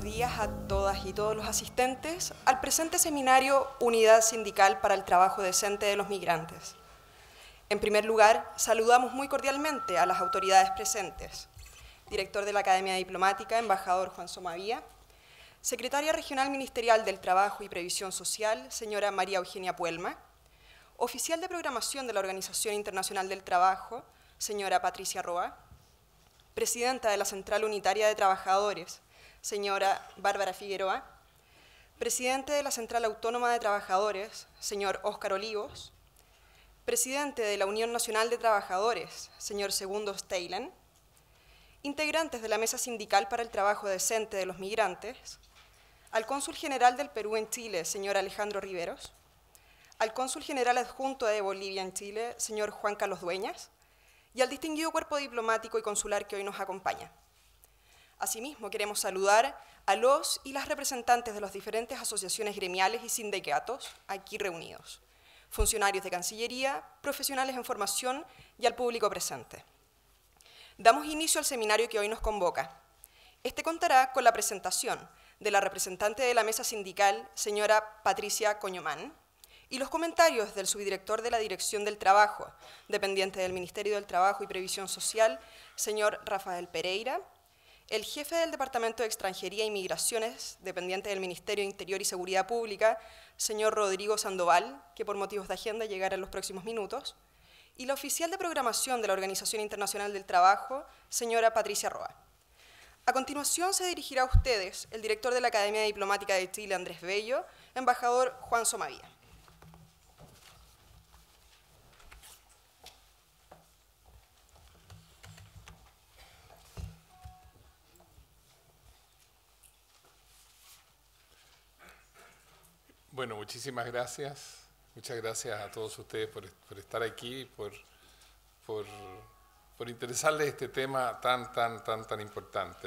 buenos días a todas y todos los asistentes al presente seminario Unidad Sindical para el Trabajo Decente de los Migrantes. En primer lugar, saludamos muy cordialmente a las autoridades presentes. Director de la Academia Diplomática, embajador Juan Somavía. Secretaria Regional Ministerial del Trabajo y Previsión Social, señora María Eugenia Puelma. Oficial de Programación de la Organización Internacional del Trabajo, señora Patricia Roa. Presidenta de la Central Unitaria de Trabajadores, señora Bárbara Figueroa. Presidente de la Central Autónoma de Trabajadores, señor Óscar Olivos. Presidente de la Unión Nacional de Trabajadores, señor Segundo Steylen. Integrantes de la Mesa Sindical para el Trabajo Decente de los Migrantes. Al Cónsul General del Perú en Chile, señor Alejandro Riveros. Al Cónsul General Adjunto de Bolivia en Chile, señor Juan Carlos Dueñas. Y al distinguido cuerpo diplomático y consular que hoy nos acompaña. Asimismo, queremos saludar a los y las representantes de las diferentes asociaciones gremiales y sindicatos aquí reunidos, funcionarios de Cancillería, profesionales en formación y al público presente. Damos inicio al seminario que hoy nos convoca. Este contará con la presentación de la representante de la Mesa Sindical, señora Patricia Coñomán, y los comentarios del subdirector de la Dirección del Trabajo, dependiente del Ministerio del Trabajo y Previsión Social, señor Rafael Pereira, el jefe del Departamento de Extranjería y Migraciones, dependiente del Ministerio de Interior y Seguridad Pública, señor Rodrigo Sandoval, que por motivos de agenda llegará en los próximos minutos, y la oficial de programación de la Organización Internacional del Trabajo, señora Patricia Roa. A continuación se dirigirá a ustedes el director de la Academia Diplomática de Chile, Andrés Bello, embajador Juan Somavía. Bueno, muchísimas gracias. Muchas gracias a todos ustedes por estar aquí, por interesarles este tema tan importante.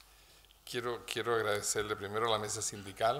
Quiero agradecerle primero a la mesa sindical.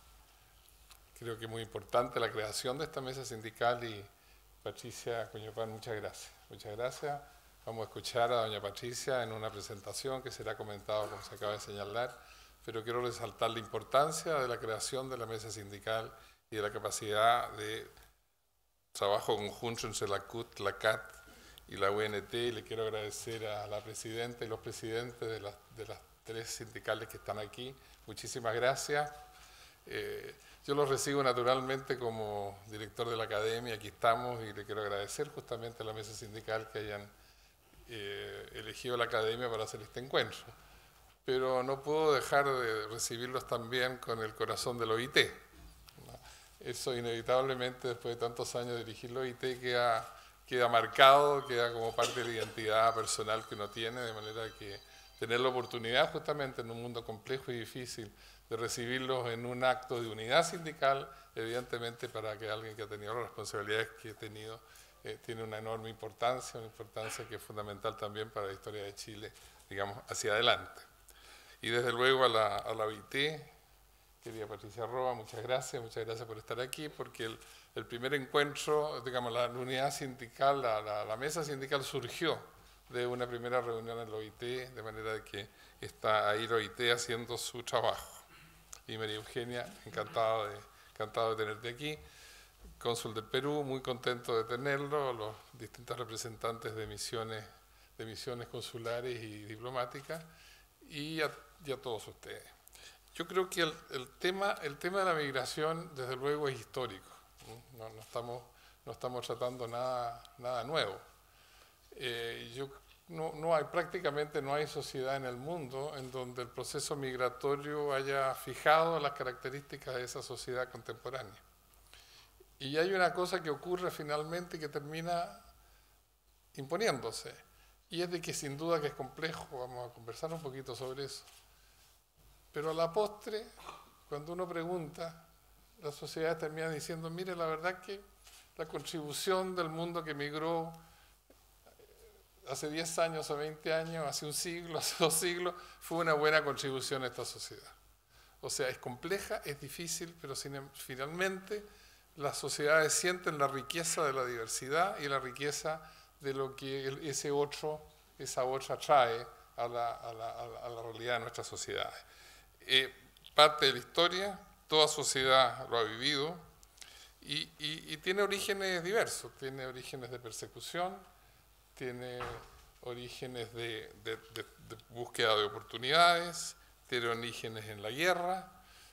Creo que es muy importante la creación de esta mesa sindical y Patricia Coñomán, muchas gracias. Muchas gracias. Vamos a escuchar a doña Patricia en una presentación que será comentada, como se acaba de señalar, pero quiero resaltar la importancia de la creación de la mesa sindical y de la capacidad de trabajo conjunto entre la CUT, la CAT y la UNT. Y le quiero agradecer a la presidenta y los presidentes de las tres sindicales que están aquí. Muchísimas gracias. Yo los recibo naturalmente como director de la academia, aquí estamos, y le quiero agradecer justamente a la mesa sindical que hayan elegido la academia para hacer este encuentro. Pero no puedo dejar de recibirlos también con el corazón del OIT. Eso inevitablemente, después de tantos años de dirigir el OIT, queda marcado, queda como parte de la identidad personal que uno tiene, de manera que tener la oportunidad justamente en un mundo complejo y difícil de recibirlos en un acto de unidad sindical, evidentemente para que alguien que ha tenido las responsabilidades que he tenido, tiene una enorme importancia, una importancia que es fundamental también para la historia de Chile, digamos, hacia adelante. Y desde luego a la OIT, querida Patricia Roa, muchas gracias por estar aquí, porque el primer encuentro, digamos, la unidad sindical, la mesa sindical surgió de una primera reunión en la OIT, de manera que está ahí la OIT haciendo su trabajo. Y María Eugenia, encantado de tenerte aquí. Cónsul del Perú, muy contento de tenerlo, los distintos representantes de misiones consulares y diplomáticas, y a todos ustedes. Yo creo que el tema de la migración, desde luego, es histórico. No estamos tratando nada nuevo. Prácticamente no hay sociedad en el mundo en donde el proceso migratorio haya fijado las características de esa sociedad contemporánea. Y hay una cosa que ocurre finalmente que termina imponiéndose, y es de que sin duda que es complejo, vamos a conversar un poquito sobre eso. Pero a la postre, cuando uno pregunta, las sociedades terminan diciendo, mire, la verdad que la contribución del mundo que migró hace 10 años o 20 años, hace un siglo, hace 2 siglos, fue una buena contribución a esta sociedad. O sea, es compleja, es difícil, pero finalmente las sociedades sienten la riqueza de la diversidad y la riqueza de lo que esa otra trae a la realidad de nuestras sociedades. parte de la historia, toda sociedad lo ha vivido y tiene orígenes diversos, tiene orígenes de persecución, tiene orígenes de búsqueda de oportunidades, tiene orígenes en la guerra.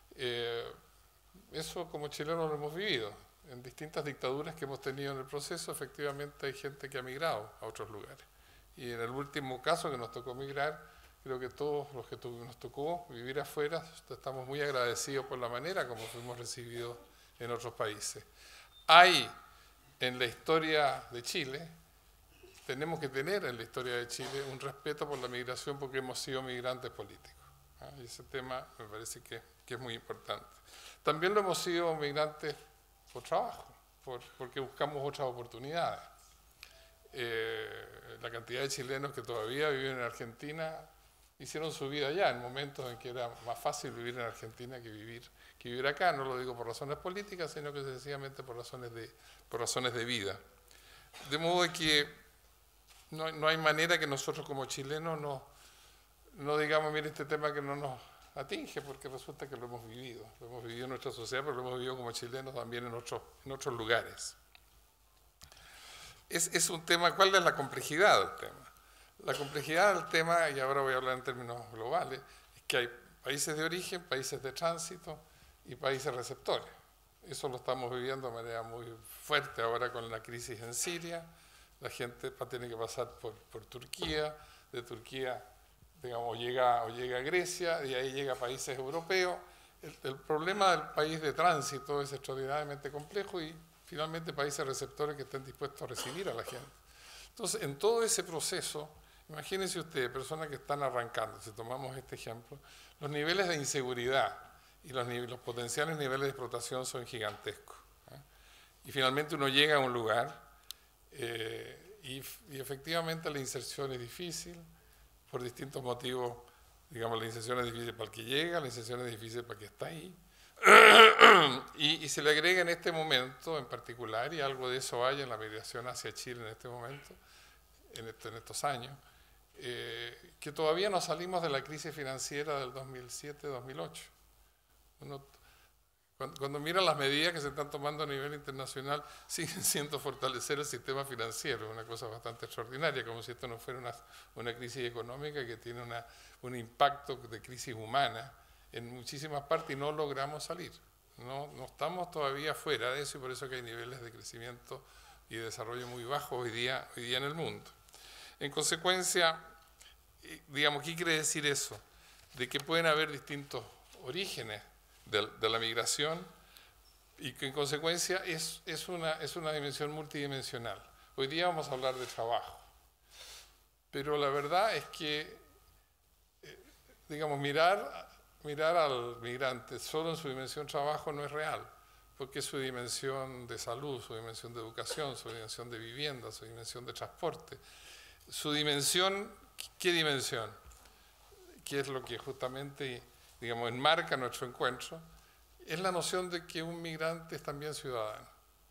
Eso como chilenos lo hemos vivido. En distintas dictaduras que hemos tenido en el proceso, efectivamente hay gente que ha migrado a otros lugares. Y en el último caso que nos tocó migrar, creo que todos los que nos tocó vivir afuera, estamos muy agradecidos por la manera como fuimos recibidos en otros países. Hay en la historia de Chile, tenemos que tener en la historia de Chile un respeto por la migración porque hemos sido migrantes políticos. Y ese tema me parece que es muy importante. También lo hemos sido migrantes por trabajo, porque buscamos otras oportunidades. La cantidad de chilenos que todavía viven en Argentina hicieron su vida allá en momentos en que era más fácil vivir en Argentina que vivir acá. No lo digo por razones políticas, sino que sencillamente por razones de vida. De modo que no hay manera que nosotros como chilenos no digamos, mire, este tema que no nos atinge, porque resulta que lo hemos vivido en nuestra sociedad, pero lo hemos vivido como chilenos también en otros lugares. Es un tema, ¿cuál es la complejidad del tema? La complejidad del tema, y ahora voy a hablar en términos globales, es que hay países de origen, países de tránsito y países receptores. Eso lo estamos viviendo de manera muy fuerte ahora con la crisis en Siria. La gente tiene que pasar por Turquía, de Turquía, digamos, llega a Grecia, y ahí llega a países europeos. El problema del país de tránsito es extraordinariamente complejo y finalmente países receptores que estén dispuestos a recibir a la gente. Entonces, en todo ese proceso, imagínense ustedes, personas que están arrancando, si tomamos este ejemplo, los niveles de inseguridad y los potenciales niveles de explotación son gigantescos. Y finalmente uno llega a un lugar y efectivamente la inserción es difícil, por distintos motivos. Digamos, la inserción es difícil para el que llega, la inserción es difícil para el que está ahí. Y se le agrega en este momento en particular, y algo de eso hay en la migración hacia Chile en este momento, en estos años, que todavía no salimos de la crisis financiera del 2007-2008. Cuando miran las medidas que se están tomando a nivel internacional, siguen siendo fortalecer el sistema financiero, una cosa bastante extraordinaria, como si esto no fuera una crisis económica que tiene un impacto de crisis humana en muchísimas partes y no logramos salir. No estamos todavía fuera de eso y por eso que hay niveles de crecimiento y de desarrollo muy bajos hoy día en el mundo. En consecuencia, digamos, ¿qué quiere decir eso? De que pueden haber distintos orígenes de la migración y que en consecuencia es una dimensión multidimensional. Hoy día vamos a hablar de trabajo, pero la verdad es que, digamos, mirar al migrante solo en su dimensión trabajo no es real, porque es su dimensión de salud, su dimensión de educación, su dimensión de vivienda, su dimensión de transporte, su dimensión, ¿qué dimensión? Que es lo que justamente, digamos, enmarca nuestro encuentro, es la noción de que un migrante es también ciudadano.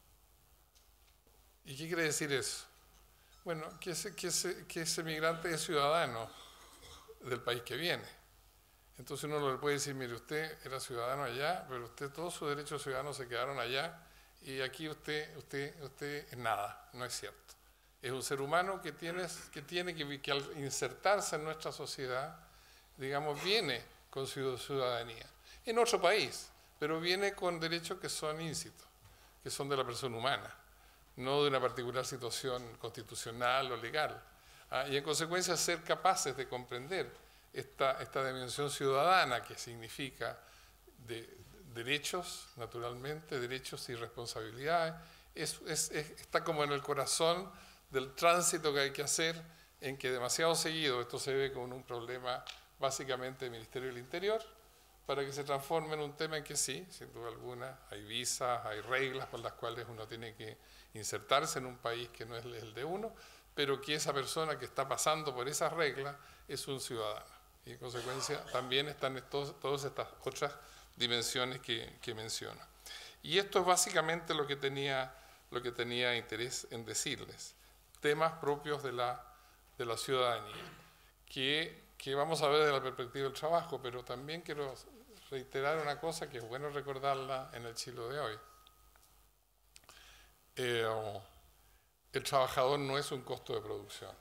¿Y qué quiere decir eso? Bueno, que ese migrante es ciudadano del país que viene. Entonces uno le puede decir, mire, usted era ciudadano allá, pero todos sus derechos ciudadanos se quedaron allá, y aquí usted es nada, no es cierto. Es un ser humano que al insertarse en nuestra sociedad, digamos, viene con su ciudadanía, en otro país, pero viene con derechos que son íncitos, que son de la persona humana, no de una particular situación constitucional o legal. Y en consecuencia ser capaces de comprender esta dimensión ciudadana que significa derechos, naturalmente, derechos y responsabilidades, está como en el corazón del tránsito que hay que hacer, en que demasiado seguido esto se ve como un problema básicamente del Ministerio del Interior, para que se transforme en un tema en que sí, sin duda alguna, hay visas, hay reglas por las cuales uno tiene que insertarse en un país que no es el de uno, pero que esa persona que está pasando por esas reglas es un ciudadano. Y en consecuencia también están todas estas otras dimensiones que menciono. Y esto es básicamente lo que tenía interés en decirles. Temas propios de la ciudadanía, que vamos a ver desde la perspectiva del trabajo, pero también quiero reiterar una cosa que es bueno recordarla en el Chile de hoy. El trabajador no es un costo de producción.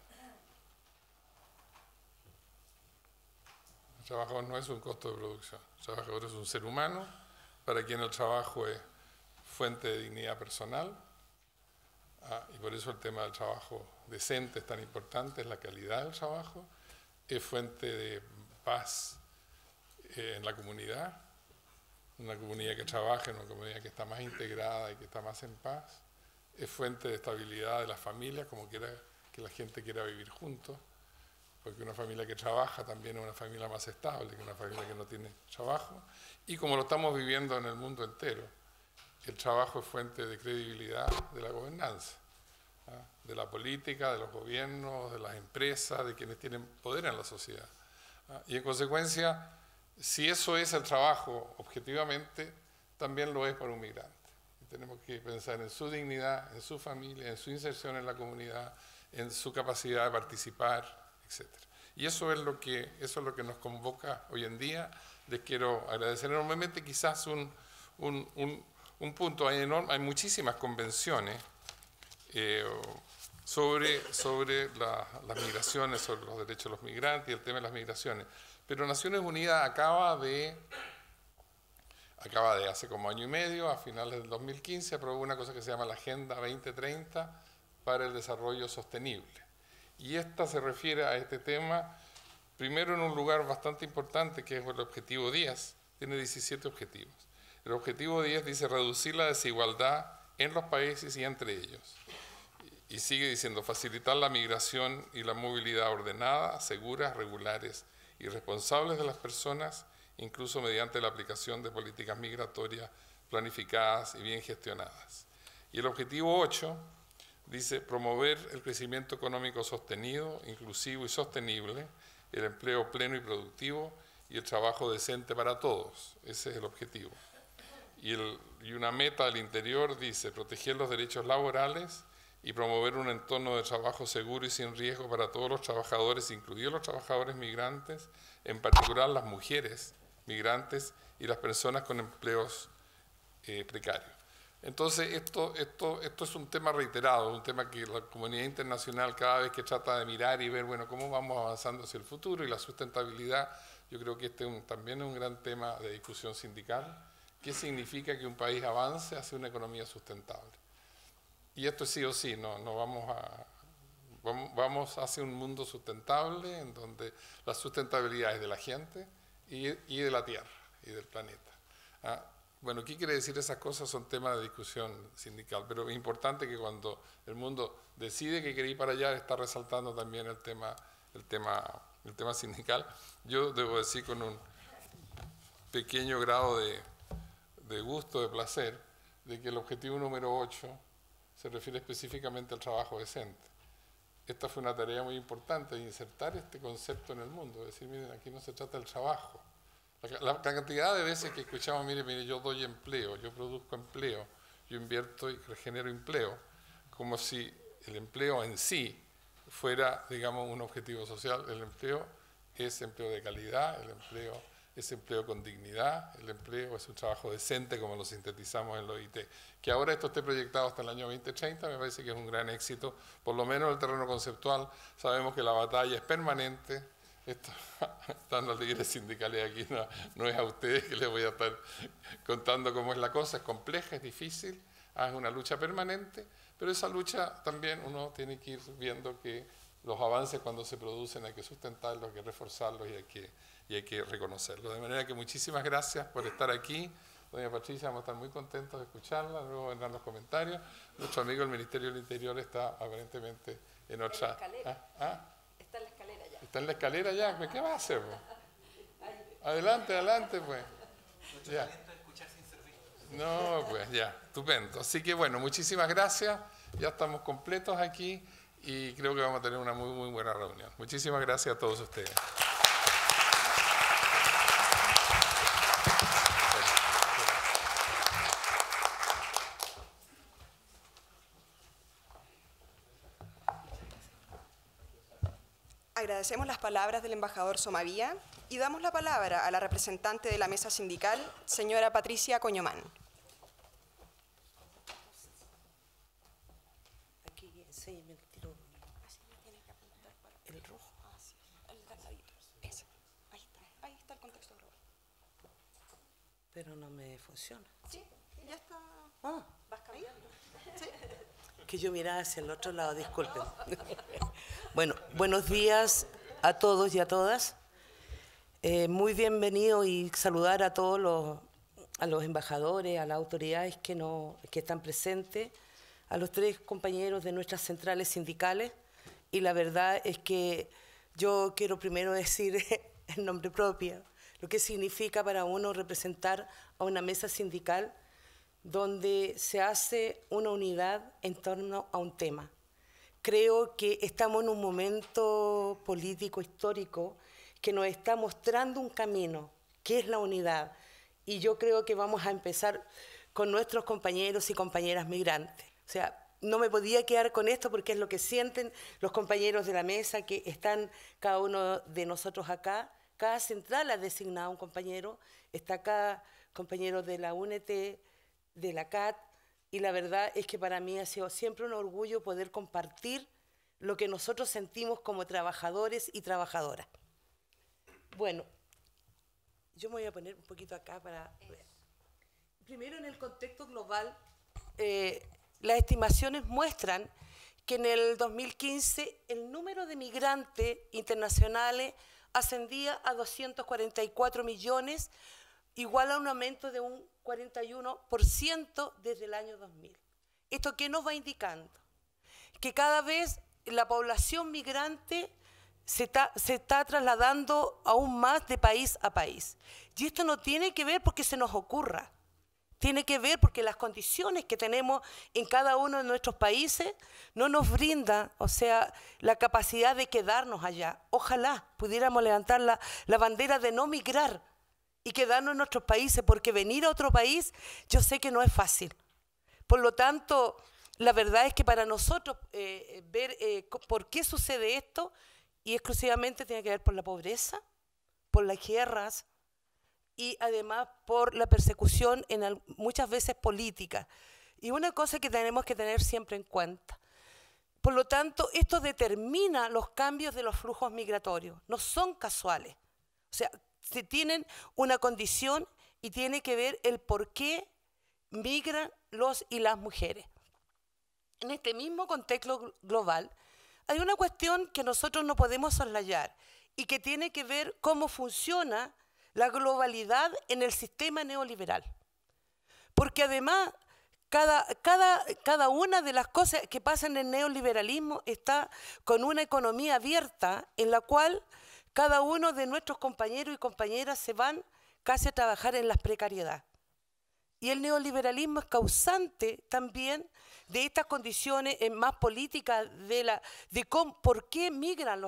El trabajador no es un costo de producción. El trabajador es un ser humano para quien el trabajo es fuente de dignidad personal. Y por eso el tema del trabajo decente es tan importante, es la calidad del trabajo, es fuente de paz en la comunidad, una comunidad que trabaja, una comunidad que está más integrada y que está más en paz, es fuente de estabilidad de las familias, como quiera que la gente quiera vivir juntos, porque una familia que trabaja también es una familia más estable que una familia que no tiene trabajo, y como lo estamos viviendo en el mundo entero, el trabajo es fuente de credibilidad de la gobernanza, de la política, de los gobiernos, de las empresas, de quienes tienen poder en la sociedad. Y en consecuencia, si eso es el trabajo objetivamente, también lo es para un migrante. Y tenemos que pensar en su dignidad, en su familia, en su inserción en la comunidad, en su capacidad de participar, etc. Y eso es lo que nos convoca hoy en día. Les quiero agradecer enormemente. Quizás un punto, hay muchísimas convenciones sobre las migraciones, sobre los derechos de los migrantes y el tema de las migraciones. Pero Naciones Unidas acaba de hace como año y medio, a finales del 2015, aprobó una cosa que se llama la Agenda 2030 para el Desarrollo Sostenible. Y esta se refiere a este tema, primero en un lugar bastante importante, que es el objetivo 10, tiene 17 objetivos. El objetivo 10 dice reducir la desigualdad en los países y entre ellos. Y sigue diciendo facilitar la migración y la movilidad ordenada, seguras, regulares y responsables de las personas, incluso mediante la aplicación de políticas migratorias planificadas y bien gestionadas. Y el objetivo 8 dice promover el crecimiento económico sostenido, inclusivo y sostenible, el empleo pleno y productivo y el trabajo decente para todos. Ese es el objetivo. Y una meta al interior dice proteger los derechos laborales y promover un entorno de trabajo seguro y sin riesgo para todos los trabajadores, incluidos los trabajadores migrantes, en particular las mujeres migrantes y las personas con empleos precarios. Entonces, esto es un tema reiterado, un tema que la comunidad internacional cada vez que trata de mirar y ver, bueno, cómo vamos avanzando hacia el futuro y la sustentabilidad, yo creo que este también es un gran tema de discusión sindical. ¿Qué significa que un país avance hacia una economía sustentable? Y esto es sí o sí, vamos hacia un mundo sustentable en donde la sustentabilidad es de la gente y de la tierra y del planeta. Bueno, ¿qué quiere decir esas cosas? Son temas de discusión sindical, pero es importante que cuando el mundo decide que quiere ir para allá, está resaltando también el tema sindical. Yo debo decir con un pequeño grado de gusto, de placer, de que el objetivo número 8 se refiere específicamente al trabajo decente. Esta fue una tarea muy importante de insertar este concepto en el mundo, decir, miren, aquí no se trata del trabajo. La cantidad de veces que escuchamos, mire, yo doy empleo, yo produzco empleo, yo invierto y genero empleo, como si el empleo en sí fuera, digamos, un objetivo social. El empleo es empleo de calidad, el empleo es empleo con dignidad, el empleo es un trabajo decente, como lo sintetizamos en la OIT. Que ahora esto esté proyectado hasta el año 2030 me parece que es un gran éxito, por lo menos en el terreno conceptual. Sabemos que la batalla es permanente. Están los líderes sindicales aquí, no es a ustedes que les voy a estar contando cómo es la cosa, es compleja, es difícil, es una lucha permanente, pero esa lucha también uno tiene que ir viendo que los avances cuando se producen hay que sustentarlos, hay que reforzarlos y hay que reconocerlos. De manera que muchísimas gracias por estar aquí. Doña Patricia, vamos a estar muy contentos de escucharla, luego vendrán los comentarios. Nuestro amigo del Ministerio del Interior está aparentemente en otra... Está en la escalera ya. Está en la escalera ya, ¿qué va a hacer? Adelante, pues. Mucho ya. talento de escuchar sin servir. No, pues ya, estupendo. Así que bueno, muchísimas gracias. Ya estamos completos aquí y creo que vamos a tener una muy, muy buena reunión. Muchísimas gracias a todos ustedes. Agradecemos las palabras del embajador Somavía y damos la palabra a la representante de la mesa sindical, señora Patricia Coñomán. Aquí, enséñame el tiro. Así me tiene que apuntar para El rojo. Así, el ladito. Ese. Ahí está el contexto global. Pero no me funciona. Sí, ya está. Ah, ¿Vas cambiando? Sí. que yo miraba hacia el otro lado, disculpen. Bueno, buenos días a todos y a todas. Muy bienvenido y saludar a todos los embajadores, a las autoridades que están presentes, a los 3 compañeros de nuestras centrales sindicales. Y la verdad es que yo quiero primero decir en nombre propio lo que significa para uno representar a una mesa sindical donde se hace una unidad en torno a un tema. Creo que estamos en un momento político, histórico, que nos está mostrando un camino, que es la unidad. Y yo creo que vamos a empezar con nuestros compañeros y compañeras migrantes. O sea, no me podía quedar con esto porque es lo que sienten los compañeros de la mesa, que están cada uno de nosotros acá. Cada central ha designado un compañero. Está acá compañeros de la UNT, de la CAT, y la verdad es que para mí ha sido siempre un orgullo poder compartir lo que nosotros sentimos como trabajadores y trabajadoras. Bueno, yo me voy a poner un poquito acá para ver. Primero, en el contexto global, las estimaciones muestran que en el 2015 el número de migrantes internacionales ascendía a 244 millones, igual a un aumento de un 41% desde el año 2000. ¿Esto qué nos va indicando? Que cada vez la población migrante se está trasladando aún más de país a país. Y esto no tiene que ver porque se nos ocurra, tiene que ver porque las condiciones que tenemos en cada uno de nuestros países no nos brindan, o sea, la capacidad de quedarnos allá. Ojalá pudiéramos levantar la bandera de no migrar y quedarnos en nuestros países, porque venir a otro país yo sé que no es fácil. Por lo tanto, la verdad es que para nosotros ver por qué sucede esto, y exclusivamente tiene que ver por la pobreza, por las guerras y además por la persecución muchas veces política. Y una cosa que tenemos que tener siempre en cuenta. Por lo tanto, esto determina los cambios de los flujos migratorios, no son casuales. O sea, se tienen una condición y tiene que ver el por qué migran los y las mujeres. En este mismo contexto global, hay una cuestión que nosotros no podemos soslayar y que tiene que ver cómo funciona la globalidad en el sistema neoliberal. Porque además, cada una de las cosas que pasan en el neoliberalismo está con una economía abierta en la cual cada uno de nuestros compañeros y compañeras se van casi a trabajar en las precariedades. Y el neoliberalismo es causante también de estas condiciones más políticas, por qué migran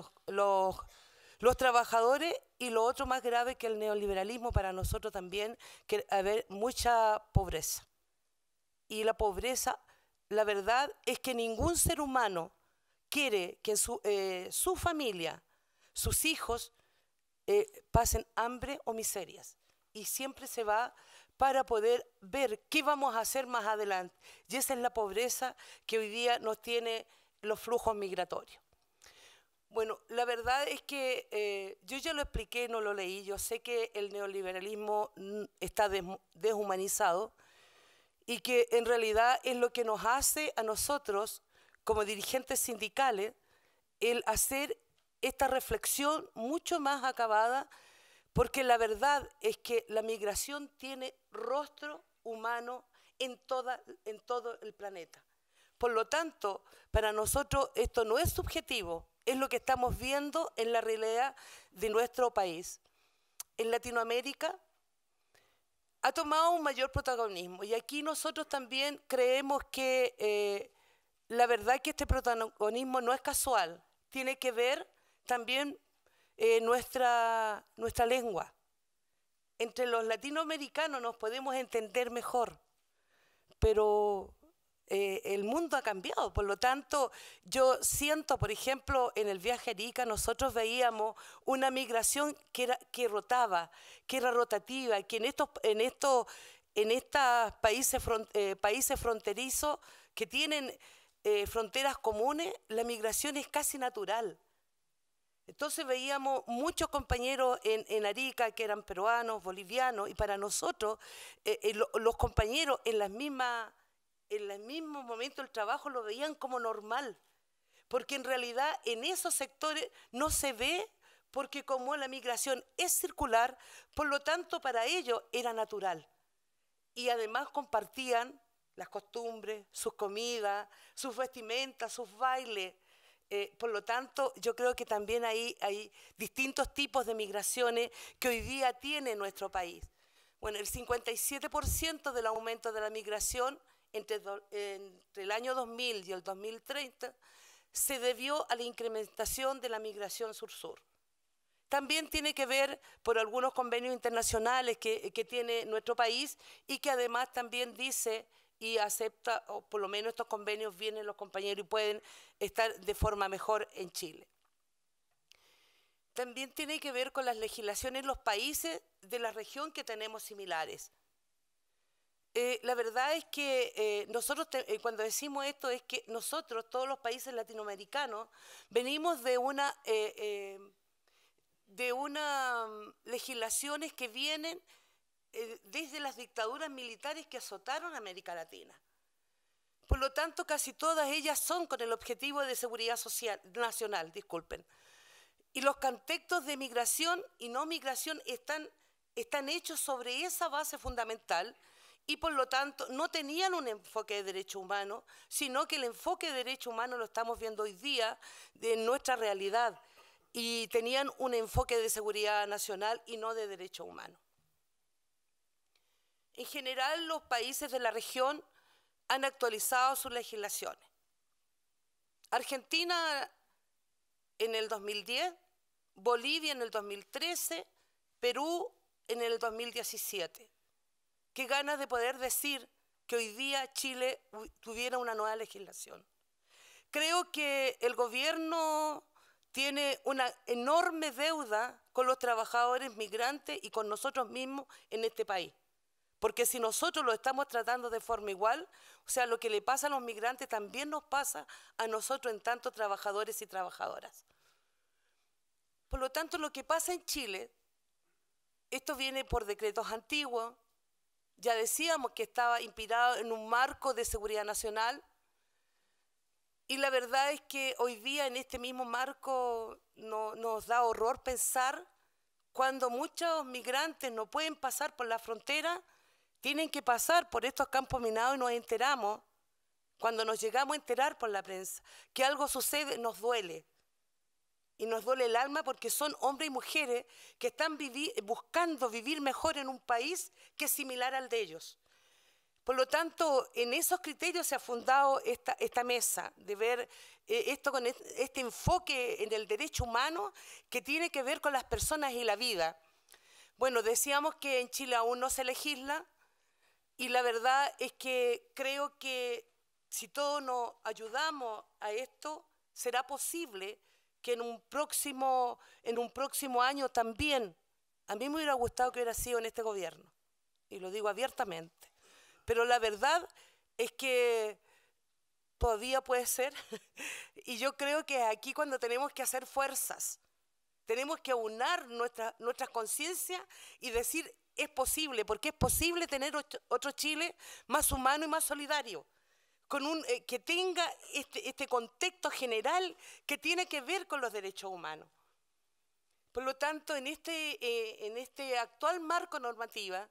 los trabajadores, y lo otro más grave que el neoliberalismo para nosotros también, que haber mucha pobreza. Y la pobreza, la verdad es que ningún ser humano quiere que en su familia, sus hijos, pasen hambre o miserias. Y siempre se va para poder ver qué vamos a hacer más adelante. Y esa es la pobreza que hoy día nos tiene los flujos migratorios. Bueno, la verdad es que yo ya lo expliqué, no lo leí. Yo sé que el neoliberalismo está deshumanizado y que en realidad es lo que nos hace a nosotros, como dirigentes sindicales, el hacer esta reflexión mucho más acabada, porque la verdad es que la migración tiene rostro humano en todo el planeta. Por lo tanto, para nosotros esto no es subjetivo, es lo que estamos viendo en la realidad de nuestro país. En Latinoamérica ha tomado un mayor protagonismo y aquí nosotros también creemos que la verdad es que este protagonismo no es casual, tiene que ver también nuestra lengua. Entre los latinoamericanos nos podemos entender mejor, pero el mundo ha cambiado. Por lo tanto, yo siento, por ejemplo, en el viaje a Arica nosotros veíamos una migración que rotaba, que era rotativa, que en estos países fronterizos que tienen fronteras comunes, la migración es casi natural. Entonces veíamos muchos compañeros en Arica que eran peruanos, bolivianos, y para nosotros los compañeros en el mismo momento del trabajo lo veían como normal, porque en realidad en esos sectores no se ve, porque como la migración es circular, por lo tanto para ellos era natural. Y además compartían las costumbres, sus comidas, sus vestimentas, sus bailes. Por lo tanto, yo creo que también hay distintos tipos de migraciones que hoy día tiene nuestro país. Bueno, el 57% del aumento de la migración entre el año 2000 y el 2030 se debió a la incrementación de la migración sur-sur. También tiene que ver por algunos convenios internacionales que tiene nuestro país y que además también dice y acepta, o por lo menos estos convenios vienen los compañeros y pueden estar de forma mejor en Chile. También tiene que ver con las legislaciones en los países de la región que tenemos similares. La verdad es que nosotros, cuando decimos esto, es que nosotros, todos los países latinoamericanos, venimos de legislaciones que vienen desde las dictaduras militares que azotaron a América Latina. Por lo tanto, casi todas ellas son con el objetivo de seguridad nacional, disculpen. Y los contextos de migración y no migración están hechos sobre esa base fundamental y por lo tanto no tenían un enfoque de derecho humano, sino que el enfoque de derecho humano lo estamos viendo hoy día en nuestra realidad y tenían un enfoque de seguridad nacional y no de derecho humano. En general, los países de la región han actualizado sus legislaciones. Argentina en el 2010, Bolivia en el 2013, Perú en el 2017. Qué ganas de poder decir que hoy día Chile tuviera una nueva legislación. Creo que el gobierno tiene una enorme deuda con los trabajadores migrantes y con nosotros mismos en este país. Porque si nosotros lo estamos tratando de forma igual, o sea, lo que le pasa a los migrantes también nos pasa a nosotros en tanto trabajadores y trabajadoras. Por lo tanto, lo que pasa en Chile, esto viene por decretos antiguos, ya decíamos que estaba inspirado en un marco de seguridad nacional, y la verdad es que hoy día en este mismo marco nos da horror pensar cuando muchos migrantes no pueden pasar por la frontera, tienen que pasar por estos campos minados y nos enteramos, cuando nos llegamos a enterar por la prensa, que algo sucede, nos duele. Y nos duele el alma porque son hombres y mujeres que están buscando vivir mejor en un país que es similar al de ellos. Por lo tanto, en esos criterios se ha fundado esta mesa de ver esto con este enfoque en el derecho humano que tiene que ver con las personas y la vida. Bueno, decíamos que en Chile aún no se legisla y la verdad es que creo que si todos nos ayudamos a esto, será posible que en un próximo año también, a mí me hubiera gustado que hubiera sido en este gobierno, y lo digo abiertamente, pero la verdad es que todavía puede ser, y yo creo que aquí cuando tenemos que hacer fuerzas, tenemos que aunar nuestras conciencias y decir, es posible, porque es posible tener otro Chile más humano y más solidario, que tenga este contexto general que tiene que ver con los derechos humanos. Por lo tanto, en este actual marco normativo,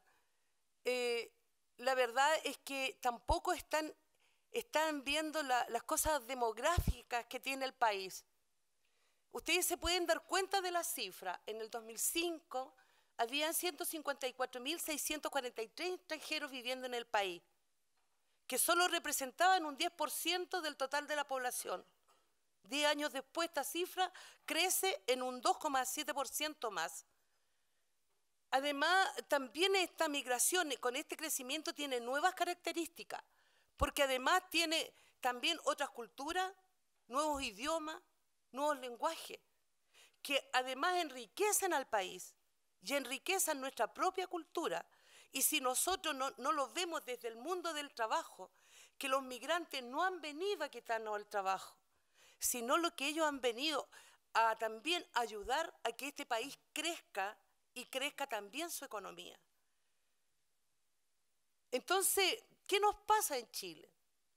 la verdad es que tampoco están viendo las cosas demográficas que tiene el país. Ustedes se pueden dar cuenta de la cifra. En el 2005 habían 154.643 extranjeros viviendo en el país, que solo representaban un 10% del total de la población. 10 años después, esta cifra crece en un 2,7% más. Además, también esta migración con este crecimiento tiene nuevas características, porque además tiene también otras culturas, nuevos idiomas, nuevos lenguajes, que además enriquecen al país y enriquecen nuestra propia cultura. Y si nosotros no lo vemos desde el mundo del trabajo, que los migrantes no han venido a quitarnos el trabajo, sino lo que ellos han venido a también ayudar a que este país crezca y crezca también su economía. Entonces, ¿qué nos pasa en Chile?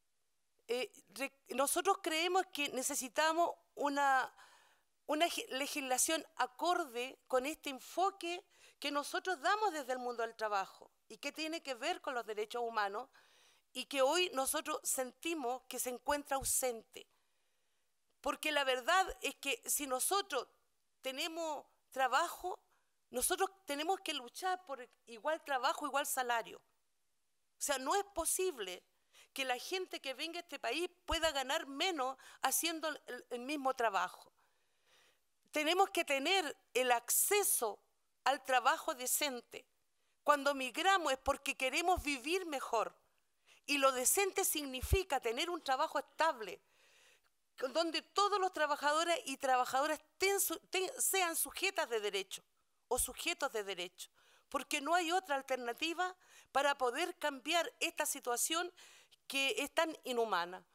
Nosotros creemos que necesitamos una legislación acorde con este enfoque que nosotros damos desde el mundo del trabajo y que tiene que ver con los derechos humanos y que hoy nosotros sentimos que se encuentra ausente. Porque la verdad es que si nosotros tenemos trabajo, nosotros tenemos que luchar por igual trabajo, igual salario. O sea, no es posible que la gente que venga a este país pueda ganar menos haciendo el mismo trabajo. Tenemos que tener el acceso al trabajo decente. Cuando migramos es porque queremos vivir mejor. Y lo decente significa tener un trabajo estable, donde todos los trabajadores y trabajadoras sean sujetas de derecho o sujetos de derecho, porque no hay otra alternativa para poder cambiar esta situación que es tan inhumana.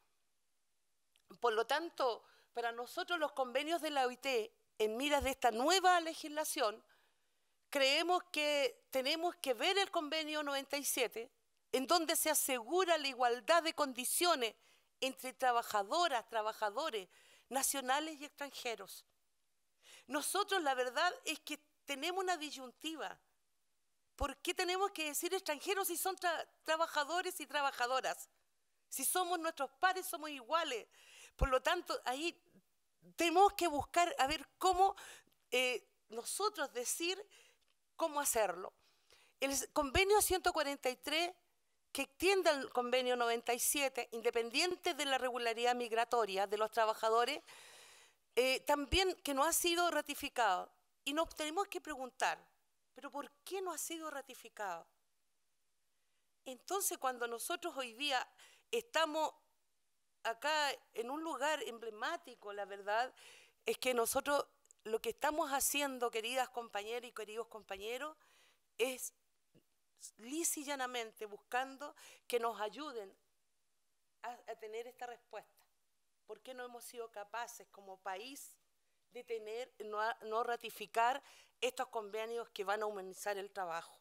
Por lo tanto, para nosotros los convenios de la OIT, en miras de esta nueva legislación, creemos que tenemos que ver el convenio 97, en donde se asegura la igualdad de condiciones entre trabajadoras, trabajadores, nacionales y extranjeros. Nosotros la verdad es que tenemos una disyuntiva. ¿Por qué tenemos que decir extranjeros si son trabajadores y trabajadoras? Si somos nuestros pares, somos iguales. Por lo tanto, ahí tenemos que buscar a ver cómo nosotros decir cómo hacerlo. El convenio 143, que extiende al convenio 97, independiente de la regularidad migratoria de los trabajadores, también que no ha sido ratificado. Y nos tenemos que preguntar, ¿pero por qué no ha sido ratificado? Entonces, cuando nosotros hoy día estamos acá en un lugar emblemático, la verdad es que nosotros lo que estamos haciendo, queridas compañeras y queridos compañeros, es lisa y llanamente buscando que nos ayuden a tener esta respuesta. ¿Por qué no hemos sido capaces como país de no ratificar estos convenios que van a humanizar el trabajo?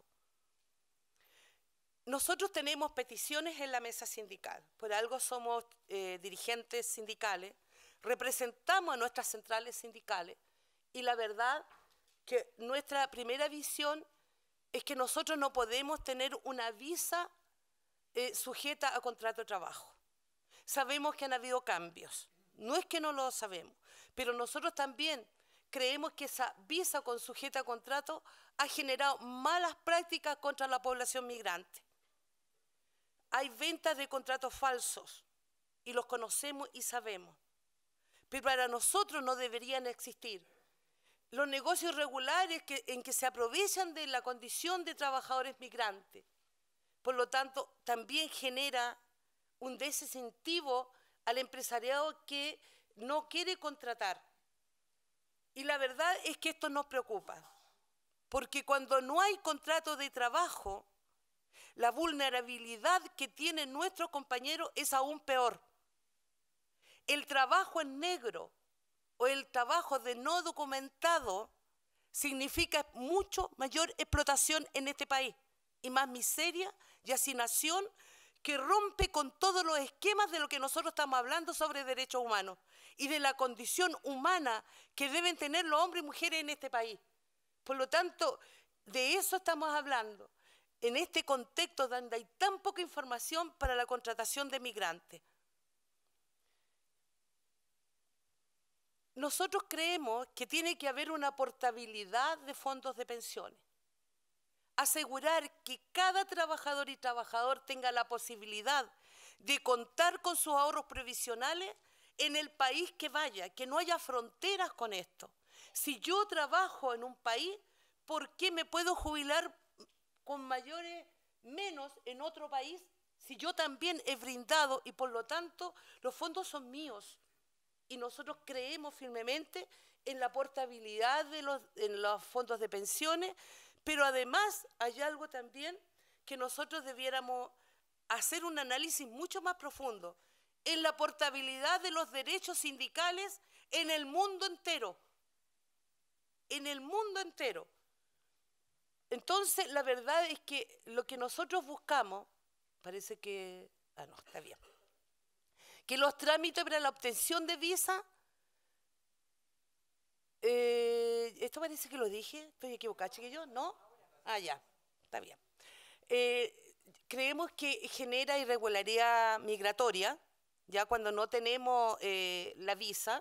Nosotros tenemos peticiones en la mesa sindical, por algo somos dirigentes sindicales, representamos a nuestras centrales sindicales y la verdad que nuestra primera visión es que nosotros no podemos tener una visa sujeta a contrato de trabajo. Sabemos que han habido cambios, no es que no lo sabemos, pero nosotros también creemos que esa visa con sujeta a contrato ha generado malas prácticas contra la población migrante. Hay ventas de contratos falsos y los conocemos y sabemos, pero para nosotros no deberían existir. Los negocios irregulares en que se aprovechan de la condición de trabajadores migrantes. Por lo tanto, también genera un desincentivo al empresariado que no quiere contratar. Y la verdad es que esto nos preocupa, porque cuando no hay contrato de trabajo, la vulnerabilidad que tienen nuestros compañeros es aún peor. El trabajo en negro o el trabajo de no documentado significa mucho mayor explotación en este país y más miseria y hacinación que rompe con todos los esquemas de lo que nosotros estamos hablando sobre derechos humanos y de la condición humana que deben tener los hombres y mujeres en este país. Por lo tanto, de eso estamos hablando en este contexto donde hay tan poca información para la contratación de migrantes. Nosotros creemos que tiene que haber una portabilidad de fondos de pensiones. Asegurar que cada trabajador y trabajador tenga la posibilidad de contar con sus ahorros previsionales en el país que vaya, que no haya fronteras con esto. Si yo trabajo en un país, ¿por qué me puedo jubilar con menos en otro país Si yo también he brindado y por lo tanto los fondos son míos y nosotros creemos firmemente en la portabilidad en los fondos de pensiones, pero además hay algo también que nosotros debiéramos hacer un análisis mucho más profundo en la portabilidad de los derechos sindicales en el mundo entero. En el mundo entero. Entonces, la verdad es que lo que nosotros buscamos, parece que... no, está bien. Que los trámites para la obtención de visa, esto parece que lo dije, estoy equivocada, chiquillo, ¿no? Ya, está bien. Creemos que genera irregularidad migratoria, ya cuando no tenemos la visa,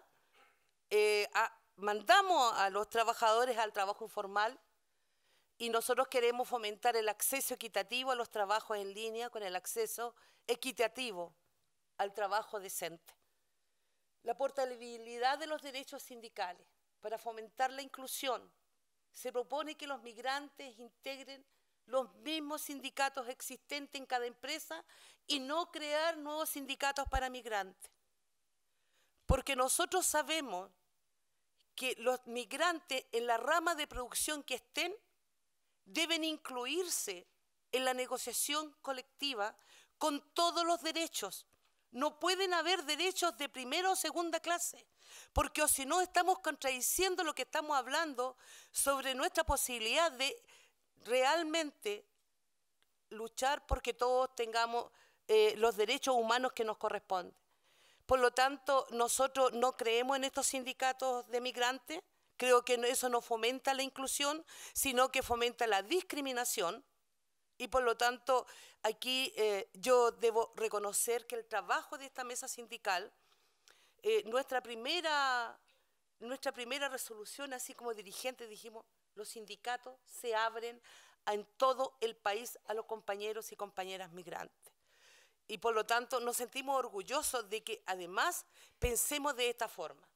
mandamos a los trabajadores al trabajo informal y nosotros queremos fomentar el acceso equitativo a los trabajos en línea con el acceso equitativo al trabajo decente. La portabilidad de los derechos sindicales para fomentar la inclusión. Se propone que los migrantes integren los mismos sindicatos existentes en cada empresa y no crear nuevos sindicatos para migrantes. Porque nosotros sabemos que los migrantes en la rama de producción que estén deben incluirse en la negociación colectiva con todos los derechos. No pueden haber derechos de primera o segunda clase, porque o si no estamos contradiciendo lo que estamos hablando sobre nuestra posibilidad de realmente luchar porque todos tengamos los derechos humanos que nos corresponden. Por lo tanto, nosotros no creemos en estos sindicatos de migrantes, creo que eso no fomenta la inclusión, sino que fomenta la discriminación. Y por lo tanto, aquí yo debo reconocer que el trabajo de esta mesa sindical, nuestra primera resolución, así como dirigentes, dijimos, los sindicatos se abren en todo el país a los compañeros y compañeras migrantes. Y por lo tanto, nos sentimos orgullosos de que además pensemos de esta forma.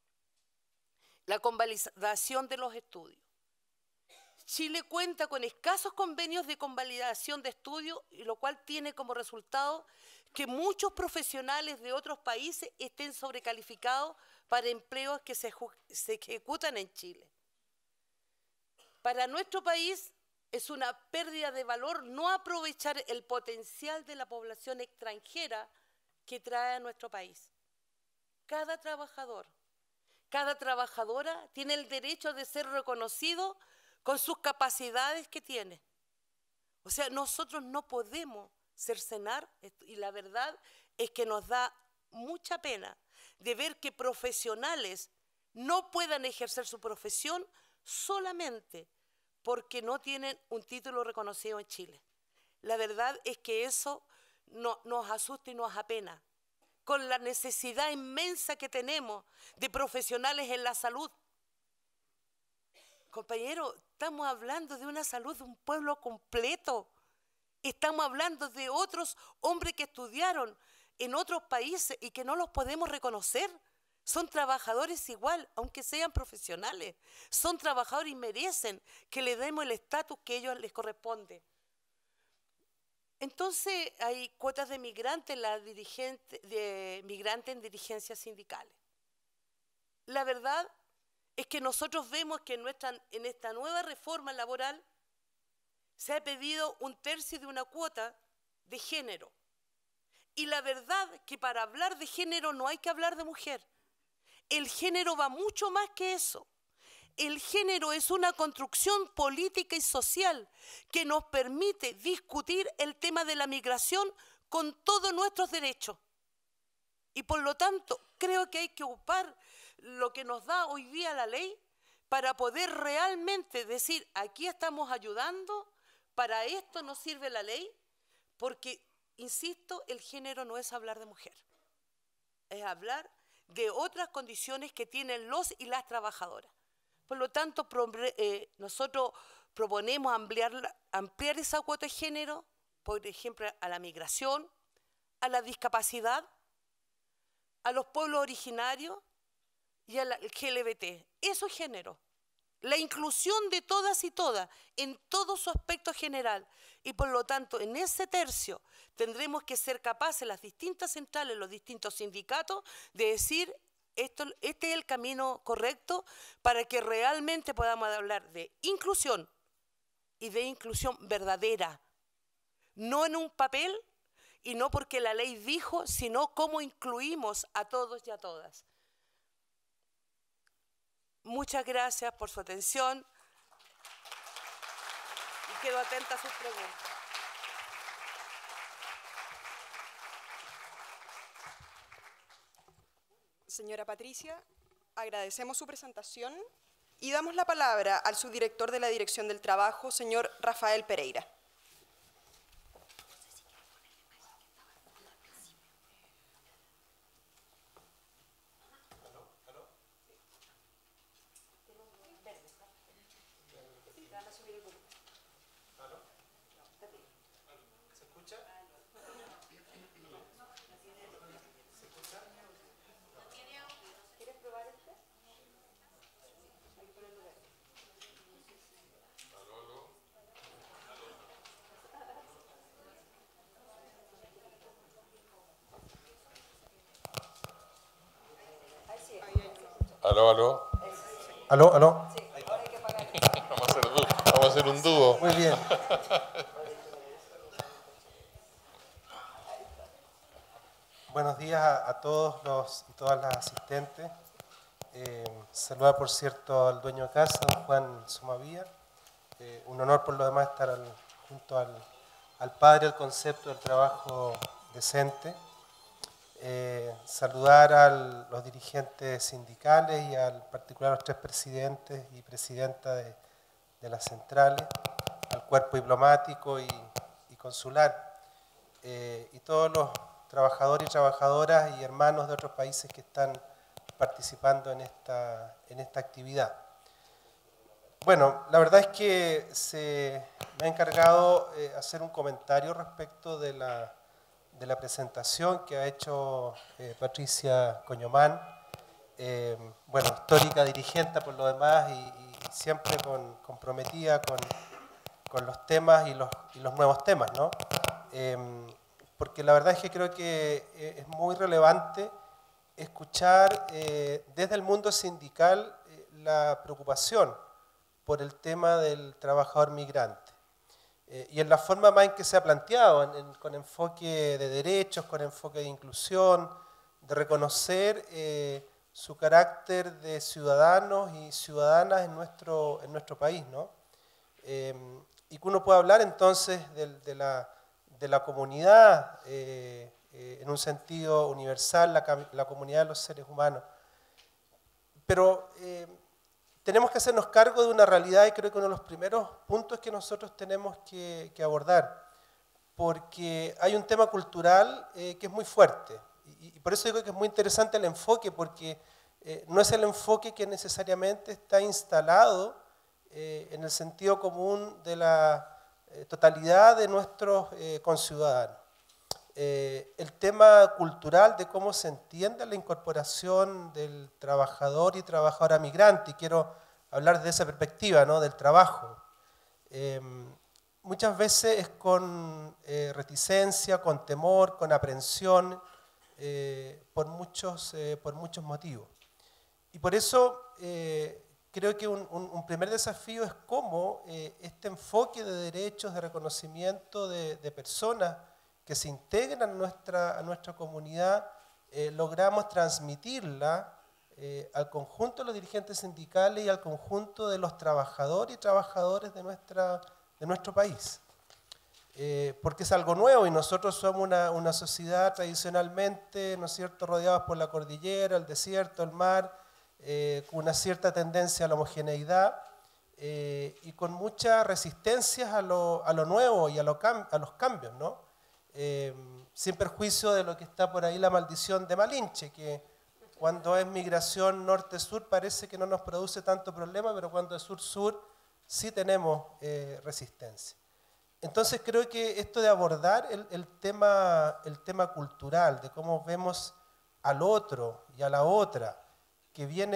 La convalidación de los estudios. Chile cuenta con escasos convenios de convalidación de estudios, lo cual tiene como resultado que muchos profesionales de otros países estén sobrecalificados para empleos que se ejecutan en Chile. Para nuestro país es una pérdida de valor no aprovechar el potencial de la población extranjera que trae a nuestro país. Cada trabajador, cada trabajadora tiene el derecho de ser reconocido con sus capacidades que tiene. O sea, nosotros no podemos cercenar, y la verdad es que nos da mucha pena de ver que profesionales no puedan ejercer su profesión solamente porque no tienen un título reconocido en Chile. La verdad es que eso nos asusta y nos apena, con la necesidad inmensa que tenemos de profesionales en la salud. Compañeros, estamos hablando de una salud de un pueblo completo. Estamos hablando de otros hombres que estudiaron en otros países y que no los podemos reconocer. Son trabajadores igual, aunque sean profesionales. Son trabajadores y merecen que le demos el estatus que a ellos les corresponde. Entonces hay cuotas de migrantes en dirigencias sindicales. La verdad es que nosotros vemos que en esta nueva reforma laboral se ha pedido 1/3 de una cuota de género. Y la verdad que para hablar de género no hay que hablar de mujer. El género va mucho más que eso. El género es una construcción política y social que nos permite discutir el tema de la migración con todos nuestros derechos. Y por lo tanto, creo que hay que ocupar lo que nos da hoy día la ley para poder realmente decir, aquí estamos ayudando, para esto nos sirve la ley, porque, insisto, el género no es hablar de mujer, es hablar de otras condiciones que tienen los y las trabajadoras. Por lo tanto, nosotros proponemos ampliar esa cuota de género, por ejemplo, a la migración, a la discapacidad, a los pueblos originarios y al LGBT. Eso es género. la inclusión de todas y todas en todo su aspecto general. Y por lo tanto, en ese tercio tendremos que ser capaces, las distintas centrales, los distintos sindicatos, de decir, este es el camino correcto para que realmente podamos hablar de inclusión y de inclusión verdadera. No en un papel y no porque la ley dijo, sino cómo incluimos a todos y a todas. Muchas gracias por su atención y quedo atenta a sus preguntas. Señora Patricia, agradecemos su presentación y damos la palabra al subdirector de la Dirección del Trabajo, señor Rafael Pereira. Aló, aló. Aló, aló. Vamos a hacer un dúo. Muy bien. Buenos días a todos los y todas las asistentes. Saludar, por cierto, al dueño de casa, don Juan Sumavía. Un honor, por lo demás, estar junto al padre del concepto del trabajo decente. Saludar a los dirigentes sindicales y al particular a los 3 presidentes y presidentas de las centrales, al cuerpo diplomático y consular, y todos los trabajadores y trabajadoras y hermanos de otros países que están participando en esta actividad. Bueno, la verdad es que me ha encargado hacer un comentario respecto de la presentación que ha hecho Patricia Coñomán, bueno, histórica dirigente por lo demás y siempre comprometida con los temas y los nuevos temas, ¿no? Porque la verdad es que creo que es muy relevante escuchar desde el mundo sindical la preocupación por el tema del trabajador migrante. Y en la forma más en que se ha planteado, con enfoque de derechos, con enfoque de inclusión, de reconocer su carácter de ciudadanos y ciudadanas en nuestro país, ¿no? Y que uno puede hablar entonces de la comunidad en un sentido universal, la comunidad de los seres humanos. Pero tenemos que hacernos cargo de una realidad y creo que uno de los primeros puntos que nosotros tenemos que abordar, porque hay un tema cultural que es muy fuerte y por eso digo que es muy interesante el enfoque, porque no es el enfoque que necesariamente está instalado en el sentido común de la totalidad de nuestros conciudadanos. El tema cultural de cómo se entiende la incorporación del trabajador y trabajadora migrante, y quiero hablar de esa perspectiva, ¿no? Del trabajo. Muchas veces es con reticencia, con temor, con aprensión, por muchos motivos. Y por eso creo que un primer desafío es cómo este enfoque de derechos, de reconocimiento de personas que se integran a nuestra comunidad, logramos transmitirla al conjunto de los dirigentes sindicales y al conjunto de los trabajadores y trabajadoras de nuestro país. Porque es algo nuevo y nosotros somos una sociedad tradicionalmente, ¿no es cierto?, rodeados por la cordillera, el desierto, el mar, con una cierta tendencia a la homogeneidad y con muchas resistencias a lo nuevo y a los cambios, ¿no? Sin perjuicio de lo que está por ahí la maldición de Malinche, que cuando es migración norte-sur parece que no nos produce tanto problema, pero cuando es sur-sur sí tenemos resistencia. Entonces creo que esto de abordar el tema cultural, de cómo vemos al otro y a la otra, que viene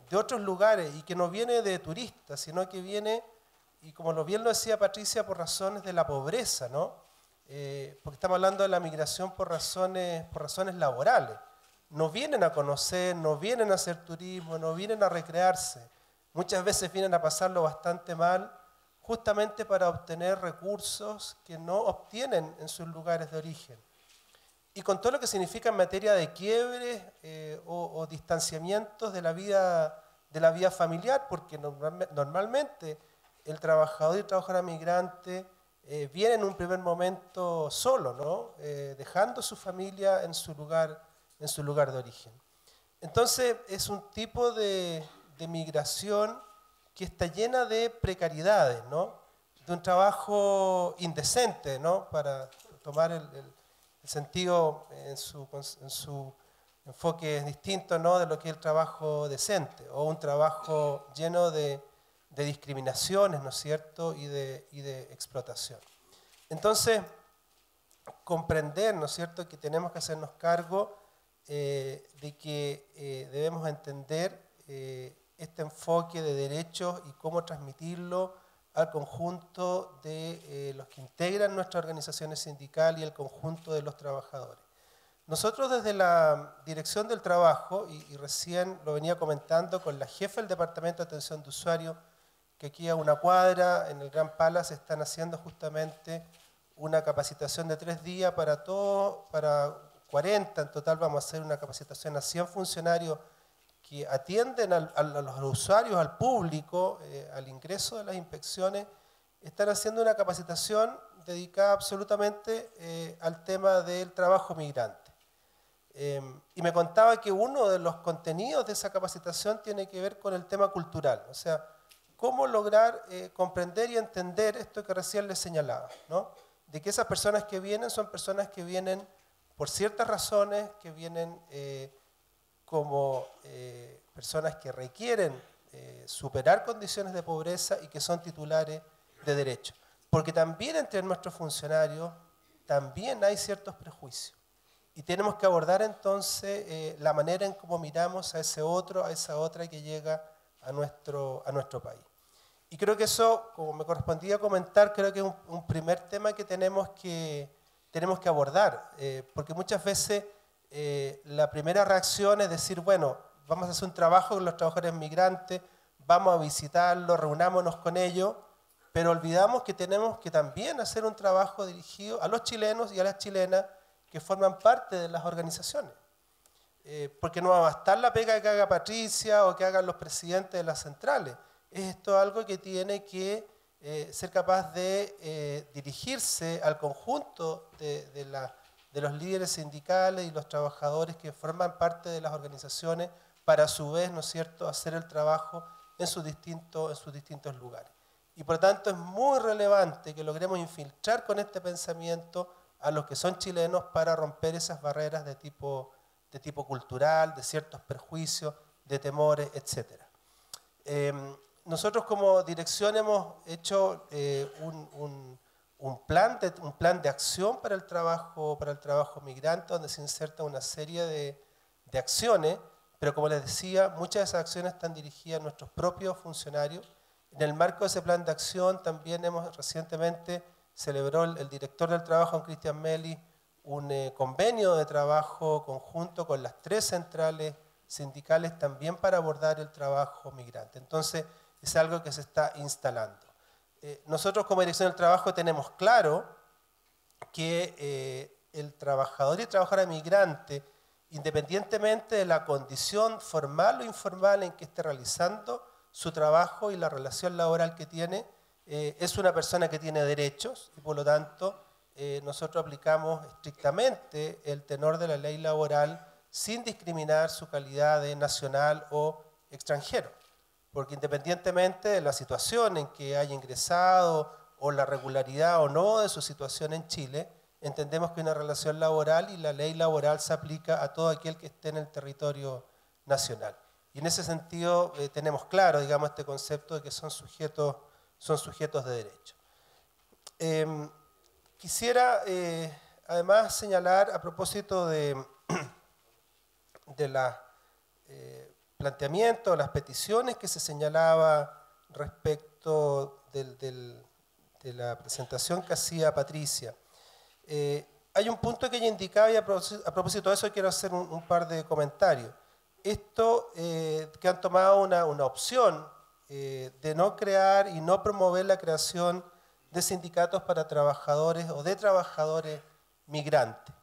de otros lugares y que no viene de turistas, sino que viene, y como bien lo decía Patricia, por razones de la pobreza, ¿no? Porque estamos hablando de la migración por razones laborales. No vienen a conocer, no vienen a hacer turismo, no vienen a recrearse. Muchas veces vienen a pasarlo bastante mal, justamente para obtener recursos que no obtienen en sus lugares de origen. Y con todo lo que significa en materia de quiebres o distanciamientos de la vida familiar, porque normalmente el trabajador y trabajadora migrante viene en un primer momento solo, ¿no? Dejando su familia en su lugar de origen. Entonces es un tipo de migración que está llena de precariedades, ¿no? De un trabajo indecente, ¿no? Para tomar el sentido en su enfoque distinto, ¿no? De lo que es el trabajo decente, o un trabajo lleno de discriminaciones, ¿no es cierto?, y de explotación. Entonces, comprender, ¿no es cierto?, que tenemos que hacernos cargo de que debemos entender este enfoque de derechos y cómo transmitirlo al conjunto de los que integran nuestras organizaciones sindicales y al conjunto de los trabajadores. Nosotros desde la Dirección del Trabajo, y recién lo venía comentando con la jefa del Departamento de Atención de Usuarios, que aquí a una cuadra, en el Gran Palace, están haciendo justamente una capacitación de 3 días para 40, en total vamos a hacer una capacitación a 100 funcionarios que atienden a los usuarios, al público, al ingreso de las inspecciones. Están haciendo una capacitación dedicada absolutamente al tema del trabajo migrante. Y me contaba que uno de los contenidos de esa capacitación tiene que ver con el tema cultural, o sea, cómo lograr comprender y entender esto que recién les señalaba, ¿no? De que esas personas que vienen son personas que vienen por ciertas razones, que vienen como personas que requieren superar condiciones de pobreza y que son titulares de derechos. Porque también entre nuestros funcionarios también hay ciertos prejuicios. Y tenemos que abordar entonces la manera en cómo miramos a ese otro, a esa otra que llega a nuestro país. Y creo que eso, como me correspondía comentar, creo que es un primer tema que tenemos que abordar, porque muchas veces la primera reacción es decir, bueno, vamos a hacer un trabajo con los trabajadores migrantes, vamos a visitarlos, reunámonos con ellos, pero olvidamos que tenemos que también hacer un trabajo dirigido a los chilenos y a las chilenas que forman parte de las organizaciones. Porque no va a bastar la pega que haga Patricia o que hagan los presidentes de las centrales. Esto es algo que tiene que ser capaz de dirigirse al conjunto de los líderes sindicales y los trabajadores que forman parte de las organizaciones para a su vez, ¿no es cierto?, hacer el trabajo en sus distintos lugares. Y por lo tanto es muy relevante que logremos infiltrar con este pensamiento a los que son chilenos para romper esas barreras de tipo cultural, de ciertos prejuicios, de temores, etc. Nosotros como dirección hemos hecho un plan de acción para el trabajo migrante, donde se inserta una serie de acciones, pero como les decía, muchas de esas acciones están dirigidas a nuestros propios funcionarios. En el marco de ese plan de acción también recientemente celebró el director del trabajo, Cristian Meli, un convenio de trabajo conjunto con las 3 centrales sindicales también para abordar el trabajo migrante. Entonces, es algo que se está instalando. Nosotros como Dirección del Trabajo tenemos claro que el trabajador y trabajadora migrante, independientemente de la condición formal o informal en que esté realizando su trabajo y la relación laboral que tiene, es una persona que tiene derechos y por lo tanto nosotros aplicamos estrictamente el tenor de la ley laboral sin discriminar su calidad de nacional o extranjero. Porque independientemente de la situación en que haya ingresado o la regularidad o no de su situación en Chile, entendemos que hay una relación laboral y la ley laboral se aplica a todo aquel que esté en el territorio nacional. Y en ese sentido tenemos claro, digamos, este concepto de que son sujetos de derecho. Quisiera además señalar a propósito de la planteamientos, las peticiones que se señalaba respecto de la presentación que hacía Patricia. Hay un punto que ella indicaba y a propósito de eso quiero hacer un par de comentarios. Esto que han tomado una opción de no crear y no promover la creación de sindicatos para trabajadores o de trabajadores migrantes.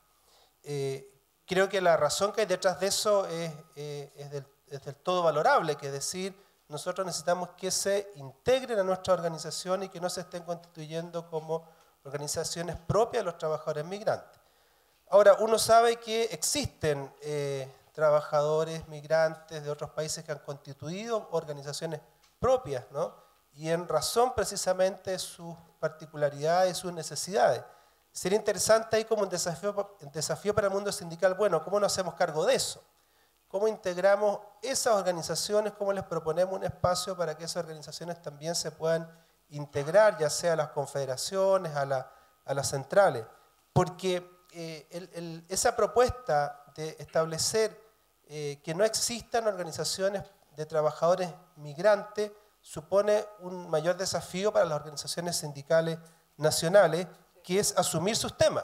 Creo que la razón que hay detrás de eso es del todo valorable, que es decir, nosotros necesitamos que se integren a nuestra organización y que no se estén constituyendo como organizaciones propias de los trabajadores migrantes. Ahora, uno sabe que existen trabajadores migrantes de otros países que han constituido organizaciones propias, ¿no? Y en razón precisamente de sus particularidades y sus necesidades. Sería interesante ahí como un desafío para el mundo sindical, bueno, ¿cómo nos hacemos cargo de eso? ¿Cómo integramos esas organizaciones? ¿Cómo les proponemos un espacio para que esas organizaciones también se puedan integrar, ya sea a las confederaciones, a las centrales? Porque esa propuesta de establecer que no existan organizaciones de trabajadores migrantes supone un mayor desafío para las organizaciones sindicales nacionales, que es asumir sus temas.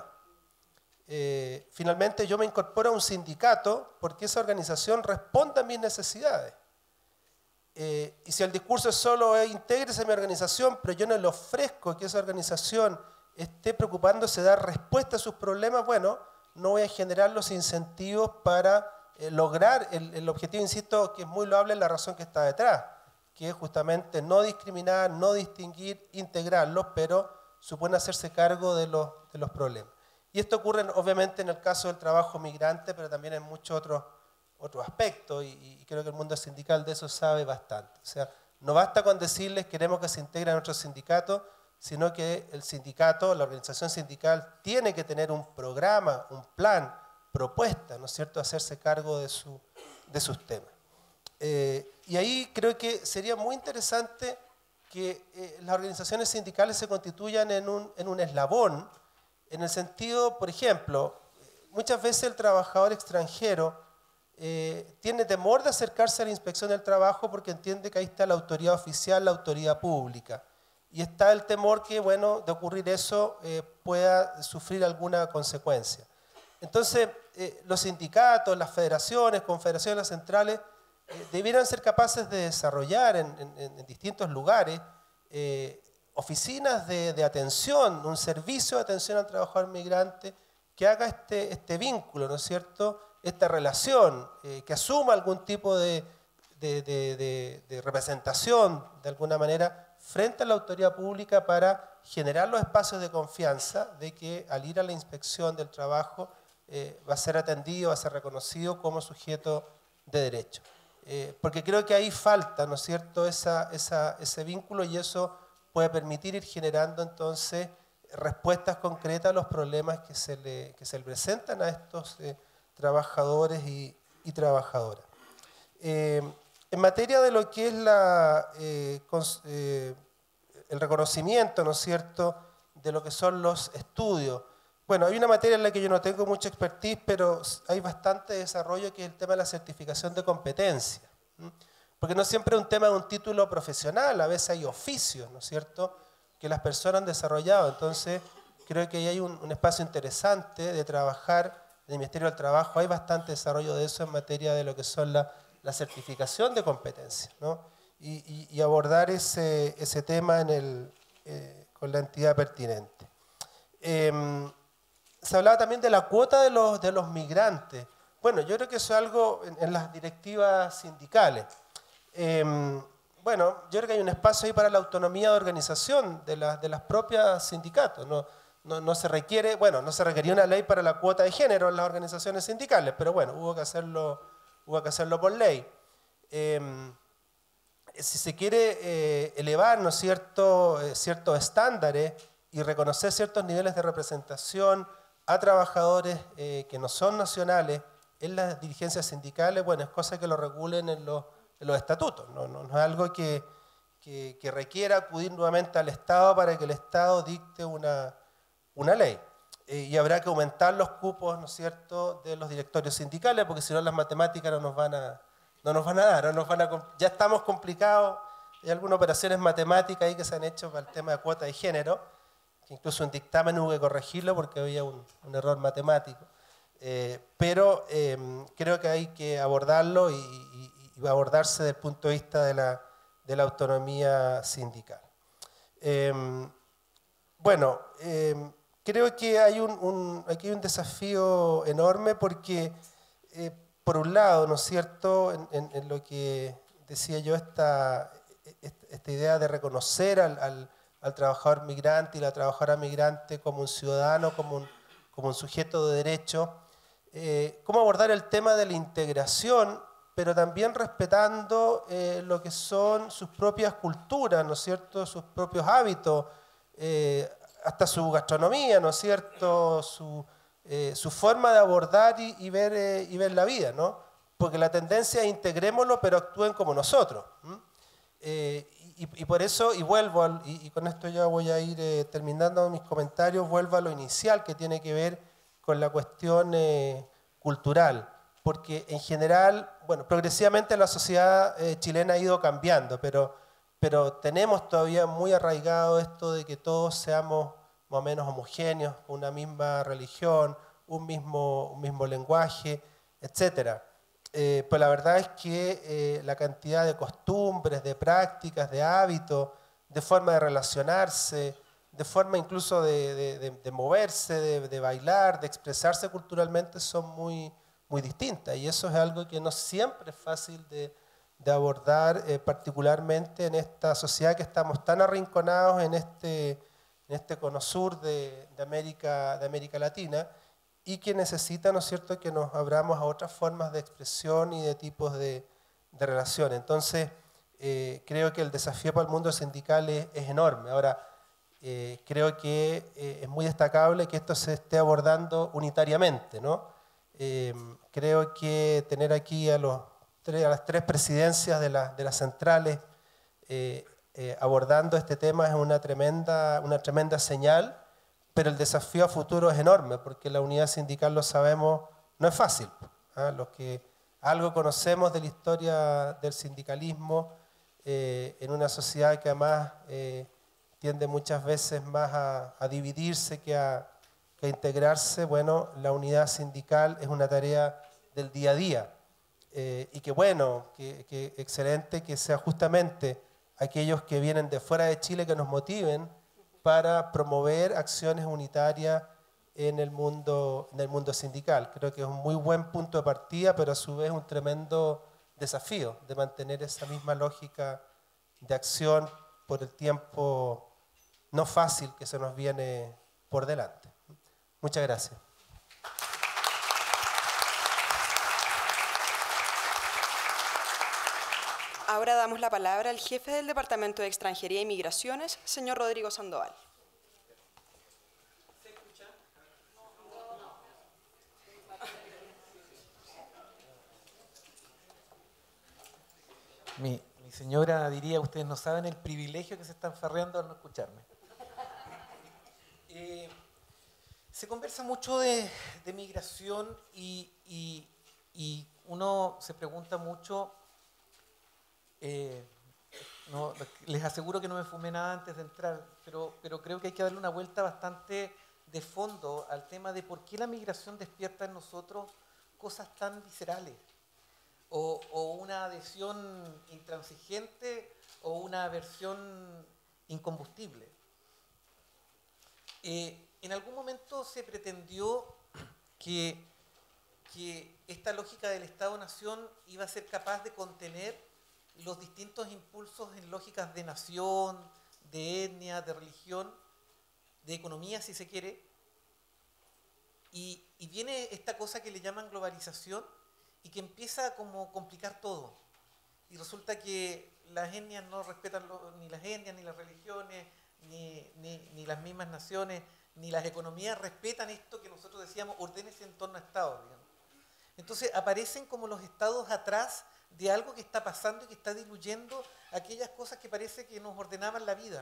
Finalmente yo me incorporo a un sindicato porque esa organización responde a mis necesidades. Y si el discurso solo es intégrese a mi organización, pero yo no le ofrezco que esa organización esté preocupándose de dar respuesta a sus problemas, bueno, no voy a generar los incentivos para lograr el objetivo, insisto, que es muy loable la razón que está detrás, que es justamente no discriminar, no distinguir, integrarlos, pero supone hacerse cargo de los problemas. Y esto ocurre obviamente en el caso del trabajo migrante, pero también en muchos otros aspectos, y creo que el mundo sindical de eso sabe bastante. O sea, no basta con decirles queremos que se integren a nuestro sindicato, sino que el sindicato, la organización sindical, tiene que tener un programa, un plan, propuesta, ¿no es cierto?, hacerse cargo de sus temas. Y ahí creo que sería muy interesante que las organizaciones sindicales se constituyan en un eslabón, en el sentido, por ejemplo, muchas veces el trabajador extranjero tiene temor de acercarse a la inspección del trabajo porque entiende que ahí está la autoridad oficial, la autoridad pública. Y está el temor que, bueno, de ocurrir eso pueda sufrir alguna consecuencia. Entonces, los sindicatos, las federaciones, confederaciones, las centrales, debieran ser capaces de desarrollar en distintos lugares oficinas de atención, un servicio de atención al trabajador migrante que haga este vínculo, ¿no es cierto?, esta relación, que asuma algún tipo de representación, de alguna manera, frente a la autoridad pública para generar los espacios de confianza de que al ir a la inspección del trabajo va a ser atendido, va a ser reconocido como sujeto de derecho. Porque creo que ahí falta, ¿no es cierto?, ese vínculo, y eso puede permitir ir generando entonces respuestas concretas a los problemas que se le presentan a estos trabajadores y trabajadoras. En materia de lo que es el reconocimiento, ¿no es cierto?, de lo que son los estudios. Bueno, hay una materia en la que yo no tengo mucha expertise, pero hay bastante desarrollo, que es el tema de la certificación de competencia. Porque no siempre es un tema de un título profesional, a veces hay oficios, ¿no es cierto?, que las personas han desarrollado. Entonces, creo que ahí hay un espacio interesante de trabajar en el Ministerio del Trabajo. Hay bastante desarrollo de eso en materia de lo que son la certificación de competencia, ¿no? Y abordar ese tema con la entidad pertinente. Se hablaba también de la cuota de los migrantes. Bueno, yo creo que eso es algo en las directivas sindicales. Bueno, yo creo que hay un espacio ahí para la autonomía de organización de las propias sindicatos. No se requiere, bueno, no se requería una ley para la cuota de género en las organizaciones sindicales, pero bueno, hubo que hacerlo por ley. Si se quiere elevar, ¿no es cierto?, ciertos estándares y reconocer ciertos niveles de representación a trabajadores que no son nacionales en las dirigencias sindicales, bueno, es cosa que lo regulen en los estatutos. No es algo que requiera acudir nuevamente al Estado para que el Estado dicte una ley. Y habrá que aumentar los cupos, ¿no es cierto?, de los directorios sindicales, porque si no las matemáticas no nos van a no nos van a dar, ya estamos complicados. Hay algunas operaciones matemáticas ahí que se han hecho para el tema de cuota de género, que incluso un dictamen hubo que corregirlo porque había un error matemático. Pero creo que hay que abordarlo y va a abordarse desde el punto de vista de la autonomía sindical. Bueno, creo que hay aquí hay un desafío enorme porque, por un lado, ¿no es cierto?, en lo que decía yo, esta idea de reconocer al trabajador migrante y la trabajadora migrante como un ciudadano, como un sujeto de derecho, cómo abordar el tema de la integración, pero también respetando lo que son sus propias culturas, ¿no es cierto?, sus propios hábitos, hasta su gastronomía, ¿no es cierto?, su forma de abordar y ver la vida, ¿no? Porque la tendencia es integrémoslo, pero actúen como nosotros. Y por eso, y vuelvo, y con esto ya voy a ir terminando mis comentarios, vuelvo a lo inicial que tiene que ver con la cuestión cultural, porque en general, bueno, progresivamente la sociedad chilena ha ido cambiando, pero tenemos todavía muy arraigado esto de que todos seamos más o menos homogéneos, una misma religión, un mismo lenguaje, etc. Pues la verdad es que la cantidad de costumbres, de prácticas, de hábitos, de forma de relacionarse, de forma incluso de moverse, de bailar, de expresarse culturalmente son muy distintas. Y eso es algo que no siempre es fácil de abordar, particularmente en esta sociedad que estamos tan arrinconados en este cono sur de América Latina, y que necesita, ¿no es cierto?, que nos abramos a otras formas de expresión y de tipos de relación. Entonces, creo que el desafío para el mundo sindical es enorme. Ahora, creo que es muy destacable que esto se esté abordando unitariamente, ¿no? Creo que tener aquí a las tres presidencias de las centrales abordando este tema es una tremenda señal, pero el desafío a futuro es enorme, porque la unidad sindical, lo sabemos, no es fácil. Los que algo conocemos de la historia del sindicalismo en una sociedad que además tiende muchas veces más a dividirse que a integrarse, bueno, la unidad sindical es una tarea del día a día. Y que bueno, que excelente que sea justamente aquellos que vienen de fuera de Chile que nos motiven para promover acciones unitarias en el mundo sindical. Creo que es un muy buen punto de partida, pero a su vez un tremendo desafío de mantener esa misma lógica de acción por el tiempo no fácil que se nos viene por delante. Muchas gracias. Ahora damos la palabra al jefe del Departamento de Extranjería y Migraciones, señor Rodrigo Sandoval. Mi señora diría, ustedes no saben el privilegio que se están farreando al no escucharme. Se conversa mucho de migración y uno se pregunta mucho, no, les aseguro que no me fumé nada antes de entrar, pero creo que hay que darle una vuelta bastante de fondo al tema de por qué la migración despierta en nosotros cosas tan viscerales. O una adhesión intransigente o una aversión incombustible. En algún momento se pretendió que esta lógica del Estado-Nación iba a ser capaz de contener los distintos impulsos en lógicas de nación, de etnia, de religión, de economía, si se quiere. Y viene esta cosa que le llaman globalización, y que empieza a como complicar todo. Y resulta que las etnias no respetan ni las etnias, ni las religiones, ni las mismas naciones, ni las economías respetan esto que nosotros decíamos, ordénese en torno a Estados, digamos. Entonces aparecen como los estados atrás de algo que está pasando y que está diluyendo aquellas cosas que parece que nos ordenaban la vida.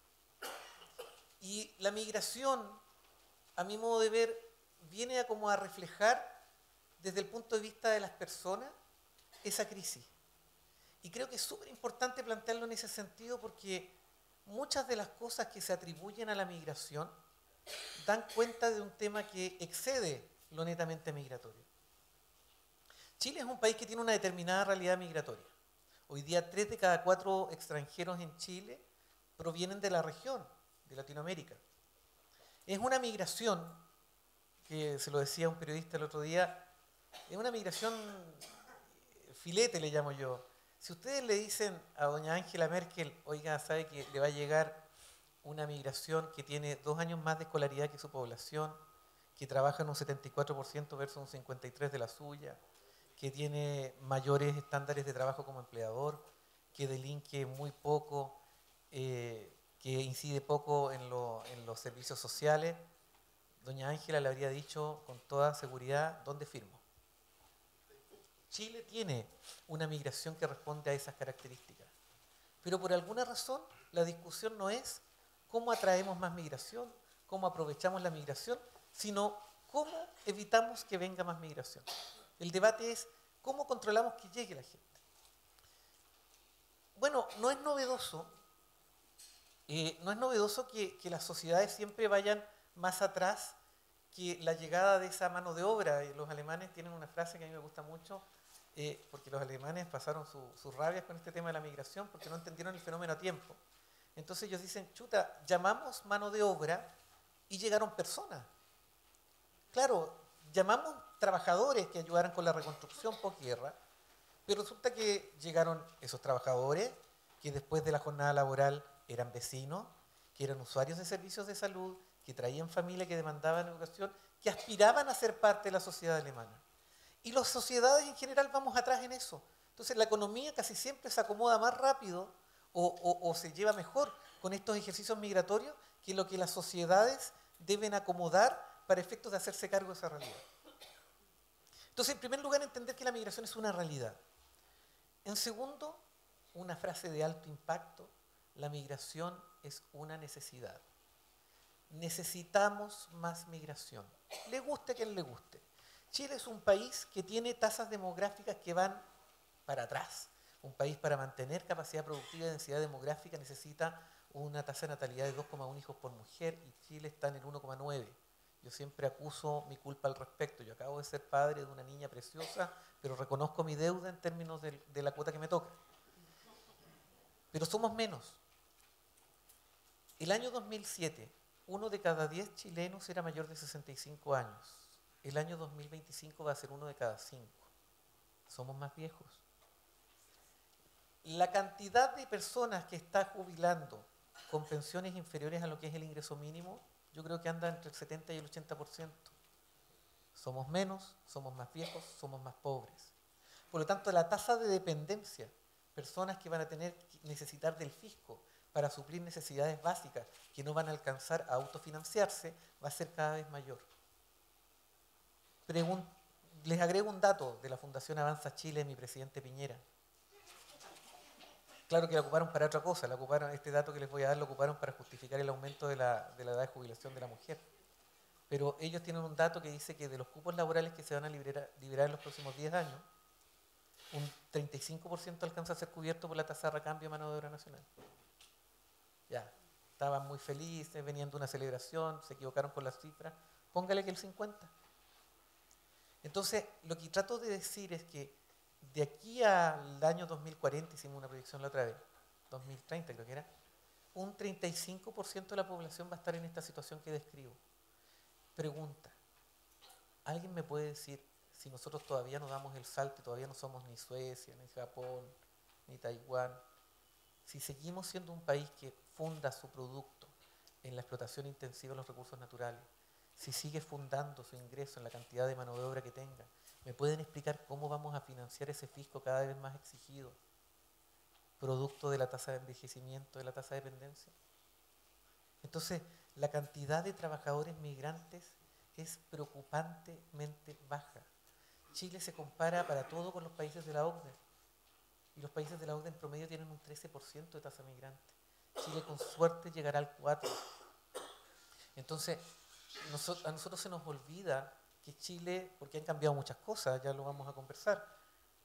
Y la migración, a mi modo de ver, viene como a reflejar desde el punto de vista de las personas esa crisis. Y creo que es súper importante plantearlo en ese sentido porque muchas de las cosas que se atribuyen a la migración dan cuenta de un tema que excede lo netamente migratorio. Chile es un país que tiene una determinada realidad migratoria. Hoy día 3 de cada 4 extranjeros en Chile provienen de la región, de Latinoamérica. Es una migración, que se lo decía un periodista el otro día, es una migración filete, le llamo yo. Si ustedes le dicen a doña Angela Merkel, oiga, sabe que le va a llegar una migración que tiene 2 años más de escolaridad que su población, que trabaja en un 74% versus un 53% de la suya, que tiene mayores estándares de trabajo como empleador, que delinque muy poco, que incide poco en los servicios sociales, doña Ángela le habría dicho con toda seguridad, ¿dónde firmo? Chile tiene una migración que responde a esas características, pero por alguna razón la discusión no es cómo atraemos más migración, cómo aprovechamos la migración, sino cómo evitamos que venga más migración. El debate es cómo controlamos que llegue la gente. Bueno, no es novedoso que las sociedades siempre vayan más atrás que la llegada de esa mano de obra. Los alemanes tienen una frase que a mí me gusta mucho, porque los alemanes pasaron sus rabias con este tema de la migración porque no entendieron el fenómeno a tiempo. Entonces ellos dicen, chuta, llamamos mano de obra y llegaron personas. Claro, llamamos trabajadores que ayudaran con la reconstrucción posguerra, pero resulta que llegaron esos trabajadores que después de la jornada laboral eran vecinos, que eran usuarios de servicios de salud, que traían familia, que demandaban educación, que aspiraban a ser parte de la sociedad alemana. Y las sociedades en general vamos atrás en eso. Entonces la economía casi siempre se acomoda más rápido o se lleva mejor con estos ejercicios migratorios que lo que las sociedades deben acomodar para efectos de hacerse cargo de esa realidad. Entonces, en primer lugar, entender que la migración es una realidad. En segundo, una frase de alto impacto, la migración es una necesidad. Necesitamos más migración. Le guste a quien le guste. Chile es un país que tiene tasas demográficas que van para atrás. Un país para mantener capacidad productiva y densidad demográfica necesita una tasa de natalidad de 2,1 hijos por mujer y Chile está en el 1,9. Yo siempre acuso mi culpa al respecto. Yo acabo de ser padre de una niña preciosa, pero reconozco mi deuda en términos de la cuota que me toca. Pero somos menos. El año 2007, 1 de cada 10 chilenos era mayor de 65 años. El año 2025 va a ser 1 de cada 5. Somos más viejos. La cantidad de personas que está jubilando con pensiones inferiores a lo que es el ingreso mínimo, yo creo que anda entre el 70 y el 80%. Somos menos, somos más viejos, somos más pobres. Por lo tanto, la tasa de dependencia, personas que van a necesitar del fisco para suplir necesidades básicas que no van a alcanzar a autofinanciarse, va a ser cada vez mayor. Les agrego un dato de la Fundación Avanza Chile de mi presidente Piñera. Claro que la ocuparon para otra cosa, este dato que les voy a dar lo ocuparon para justificar el aumento de la edad de jubilación de la mujer. Pero ellos tienen un dato que dice que de los cupos laborales que se van a liberar en los próximos 10 años, un 35% alcanza a ser cubierto por la tasa de recambio de mano de obra nacional. Ya, estaban muy felices, venían de una celebración, se equivocaron con las cifras, póngale que el 50%. Entonces, lo que trato de decir es que de aquí al año 2040, hicimos una proyección la otra vez, 2030 creo que era, un 35% de la población va a estar en esta situación que describo. Pregunta, ¿alguien me puede decir si nosotros todavía no damos el salto y todavía no somos ni Suecia, ni Japón, ni Taiwán? Si seguimos siendo un país que funda su producto en la explotación intensiva de los recursos naturales, si sigue fundando su ingreso en la cantidad de mano de obra que tenga, ¿me pueden explicar cómo vamos a financiar ese fisco cada vez más exigido, producto de la tasa de envejecimiento, de la tasa de dependencia? Entonces, la cantidad de trabajadores migrantes es preocupantemente baja. Chile se compara para todo con los países de la OCDE, y los países de la OCDE en promedio tienen un 13% de tasa migrante. Chile con suerte llegará al 4%. Entonces, a nosotros se nos olvida que Chile, porque han cambiado muchas cosas, ya lo vamos a conversar,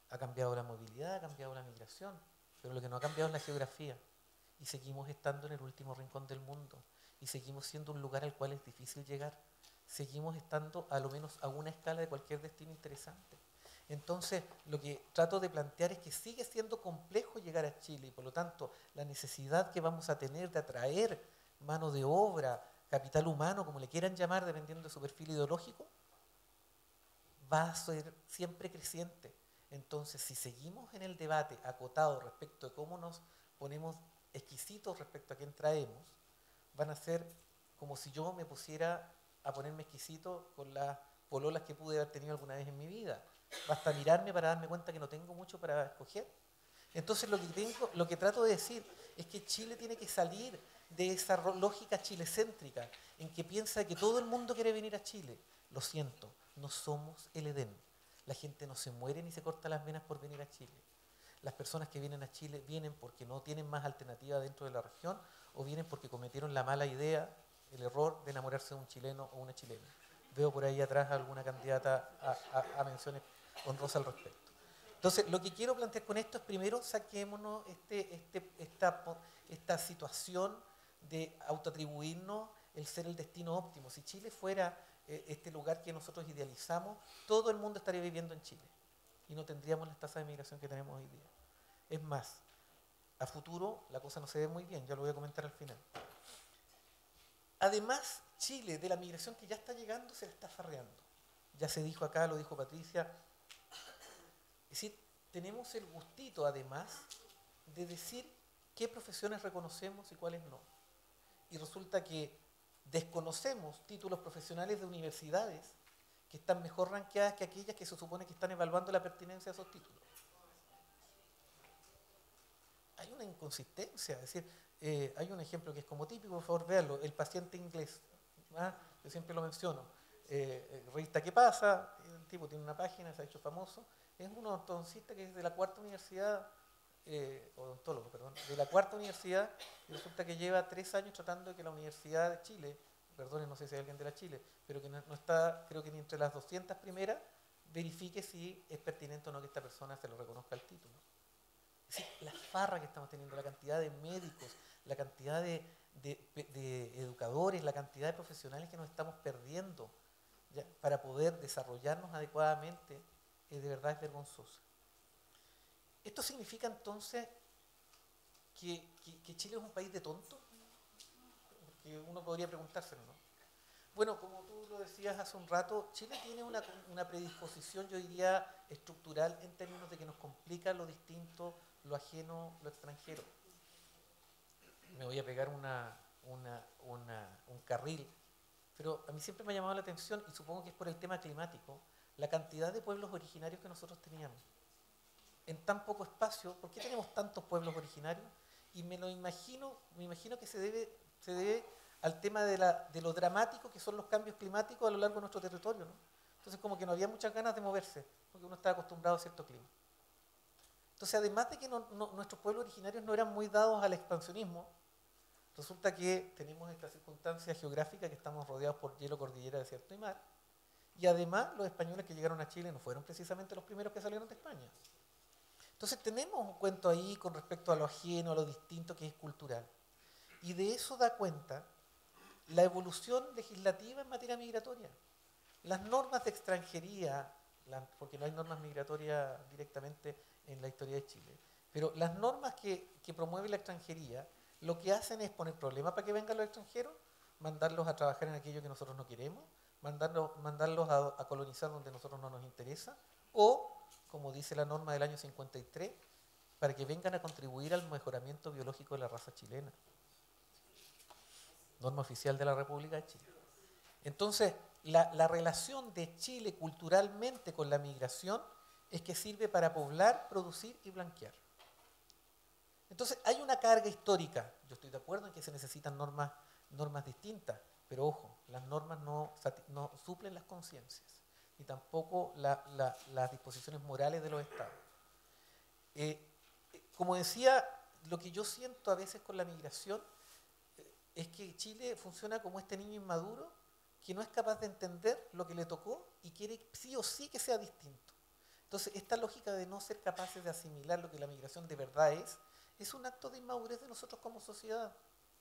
Ha cambiado la movilidad, ha cambiado la migración, pero lo que no ha cambiado es la geografía. Y seguimos estando en el último rincón del mundo. Y seguimos siendo un lugar al cual es difícil llegar. Seguimos estando a lo menos a una escala de cualquier destino interesante. Entonces, lo que trato de plantear es que sigue siendo complejo llegar a Chile y por lo tanto la necesidad que vamos a tener de atraer mano de obra, capital humano, como le quieran llamar, dependiendo de su perfil ideológico, va a ser siempre creciente. Entonces, si seguimos en el debate acotado respecto de cómo nos ponemos exquisitos respecto a quién traemos, van a ser como si yo me pusiera a ponerme exquisito con las pololas que pude haber tenido alguna vez en mi vida. Basta mirarme para darme cuenta que no tengo mucho para escoger. Entonces lo que trato de decir es que Chile tiene que salir de esa lógica chilecéntrica en que piensa que todo el mundo quiere venir a Chile. Lo siento, no somos el Edén. La gente no se muere ni se corta las venas por venir a Chile. Las personas que vienen a Chile vienen porque no tienen más alternativa dentro de la región o vienen porque cometieron la mala idea, el error de enamorarse de un chileno o una chilena. Veo por ahí atrás alguna candidata a menciones honrosas al respecto. Entonces, lo que quiero plantear con esto es primero saquémonos esta situación de autoatribuirnos el ser el destino óptimo. Si Chile fuera este lugar que nosotros idealizamos, todo el mundo estaría viviendo en Chile y no tendríamos las tasas de migración que tenemos hoy día. Es más, a futuro la cosa no se ve muy bien, ya lo voy a comentar al final. Además, Chile, de la migración que ya está llegando, se la está farreando. Ya se dijo acá, lo dijo Patricia. Es decir, tenemos el gustito, además, de decir qué profesiones reconocemos y cuáles no. Y resulta que desconocemos títulos profesionales de universidades que están mejor rankeadas que aquellas que se supone que están evaluando la pertinencia de esos títulos. Hay una inconsistencia, es decir, hay un ejemplo que es como típico, por favor véanlo, el paciente inglés, ¿ah? Yo siempre lo menciono, revista ¿Qué pasa? El tipo tiene una página, se ha hecho famoso, es un odontologista que es de la cuarta universidad, odontólogo, perdón, de la cuarta universidad, y resulta que lleva 3 años tratando de que la Universidad de Chile, perdonen, no sé si hay alguien de la Chile, pero que no está, creo que ni entre las 200 primeras, verifique si es pertinente o no que esta persona se lo reconozca el título. Es decir, la farra que estamos teniendo, la cantidad de médicos, la cantidad de educadores, la cantidad de profesionales que nos estamos perdiendo ya, para poder desarrollarnos adecuadamente, de verdad es vergonzosa. ¿Esto significa entonces que Chile es un país de tontos? Porque uno podría preguntárselo, ¿no? Bueno, como tú lo decías hace un rato, Chile tiene una predisposición, yo diría, estructural en términos de que nos complica lo distinto, lo ajeno, lo extranjero. Me voy a pegar un carril, pero a mí siempre me ha llamado la atención, y supongo que es por el tema climático, la cantidad de pueblos originarios que nosotros teníamos. En tan poco espacio, ¿por qué tenemos tantos pueblos originarios? Y me imagino que se debe al tema de lo dramático que son los cambios climáticos a lo largo de nuestro territorio, ¿no? Entonces como que no había muchas ganas de moverse, porque uno estaba acostumbrado a cierto clima. Entonces, además de que nuestros pueblos originarios no eran muy dados al expansionismo, resulta que tenemos esta circunstancia geográfica que estamos rodeados por hielo, cordillera, desierto y mar, y además los españoles que llegaron a Chile no fueron precisamente los primeros que salieron de España. Entonces tenemos un cuento ahí con respecto a lo ajeno, a lo distinto que es cultural. Y de eso da cuenta la evolución legislativa en materia migratoria. Las normas de extranjería, porque no hay normas migratorias directamente en la historia de Chile, pero las normas que promueve la extranjería, lo que hacen es poner problemas para que vengan los extranjeros, mandarlos a trabajar en aquello que nosotros no queremos, mandarlos a colonizar donde a nosotros no nos interesa, o, como dice la norma del año 53, para que vengan a contribuir al mejoramiento biológico de la raza chilena. Norma oficial de la República de Chile. Entonces, la relación de Chile culturalmente con la migración es que sirve para poblar, producir y blanquear. Entonces, hay una carga histórica. Yo estoy de acuerdo en que se necesitan normas distintas, pero ojo, las normas no suplen las conciencias y tampoco las disposiciones morales de los estados. Como decía, lo que yo siento a veces con la migración es que Chile funciona como este niño inmaduro que no es capaz de entender lo que le tocó y quiere sí o sí que sea distinto. Entonces, esta lógica de no ser capaces de asimilar lo que la migración de verdad es un acto de inmadurez de nosotros como sociedad.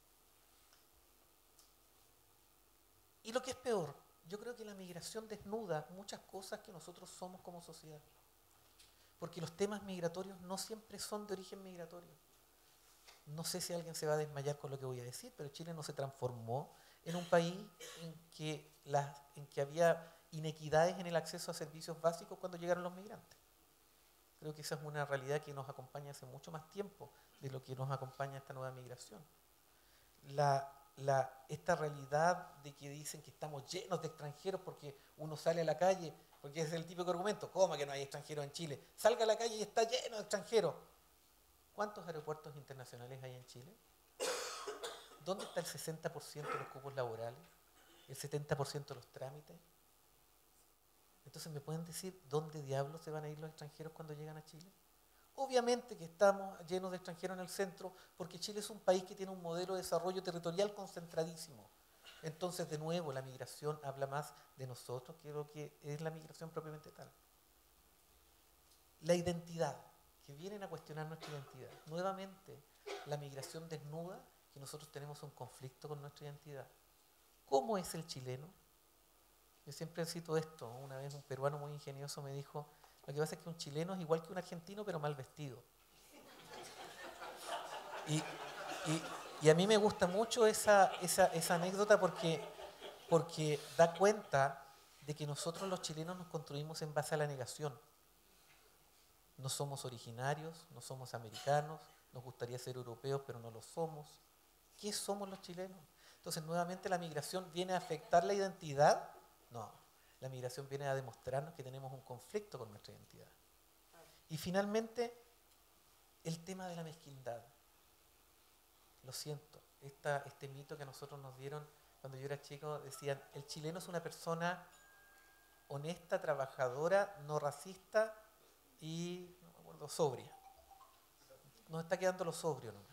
Y lo que es peor, yo creo que la migración desnuda muchas cosas que nosotros somos como sociedad. Porque los temas migratorios no siempre son de origen migratorio. No sé si alguien se va a desmayar con lo que voy a decir, pero Chile no se transformó en un país en que había inequidades en el acceso a servicios básicos cuando llegaron los migrantes. Creo que esa es una realidad que nos acompaña hace mucho más tiempo de lo que nos acompaña esta nueva migración. Esta realidad de que dicen que estamos llenos de extranjeros porque uno sale a la calle, porque es el típico argumento, ¿cómo que no hay extranjeros en Chile? Salga a la calle y está lleno de extranjeros. ¿Cuántos aeropuertos internacionales hay en Chile? ¿Dónde está el 60% de los cupos laborales? ¿El 70% de los trámites? Entonces, ¿me pueden decir dónde diablos se van a ir los extranjeros cuando llegan a Chile? Obviamente que estamos llenos de extranjeros en el centro, porque Chile es un país que tiene un modelo de desarrollo territorial concentradísimo. Entonces, de nuevo, la migración habla más de nosotros que lo que es la migración propiamente tal. La identidad, que vienen a cuestionar nuestra identidad. Nuevamente, la migración desnuda que nosotros tenemos un conflicto con nuestra identidad. ¿Cómo es el chileno? Yo siempre cito esto. Una vez un peruano muy ingenioso me dijo, lo que pasa es que un chileno es igual que un argentino, pero mal vestido. Y a mí me gusta mucho esa anécdota porque da cuenta de que nosotros los chilenos nos construimos en base a la negación. No somos originarios, no somos americanos, nos gustaría ser europeos, pero no lo somos. ¿Qué somos los chilenos? Entonces, nuevamente, ¿la migración viene a afectar la identidad? No, la migración viene a demostrarnos que tenemos un conflicto con nuestra identidad. Y finalmente, el tema de la mezquindad. Lo siento, este mito que a nosotros nos dieron cuando yo era chico, decían, el chileno es una persona honesta, trabajadora, no racista y, no me acuerdo, sobria. Nos está quedando lo sobrio nomás.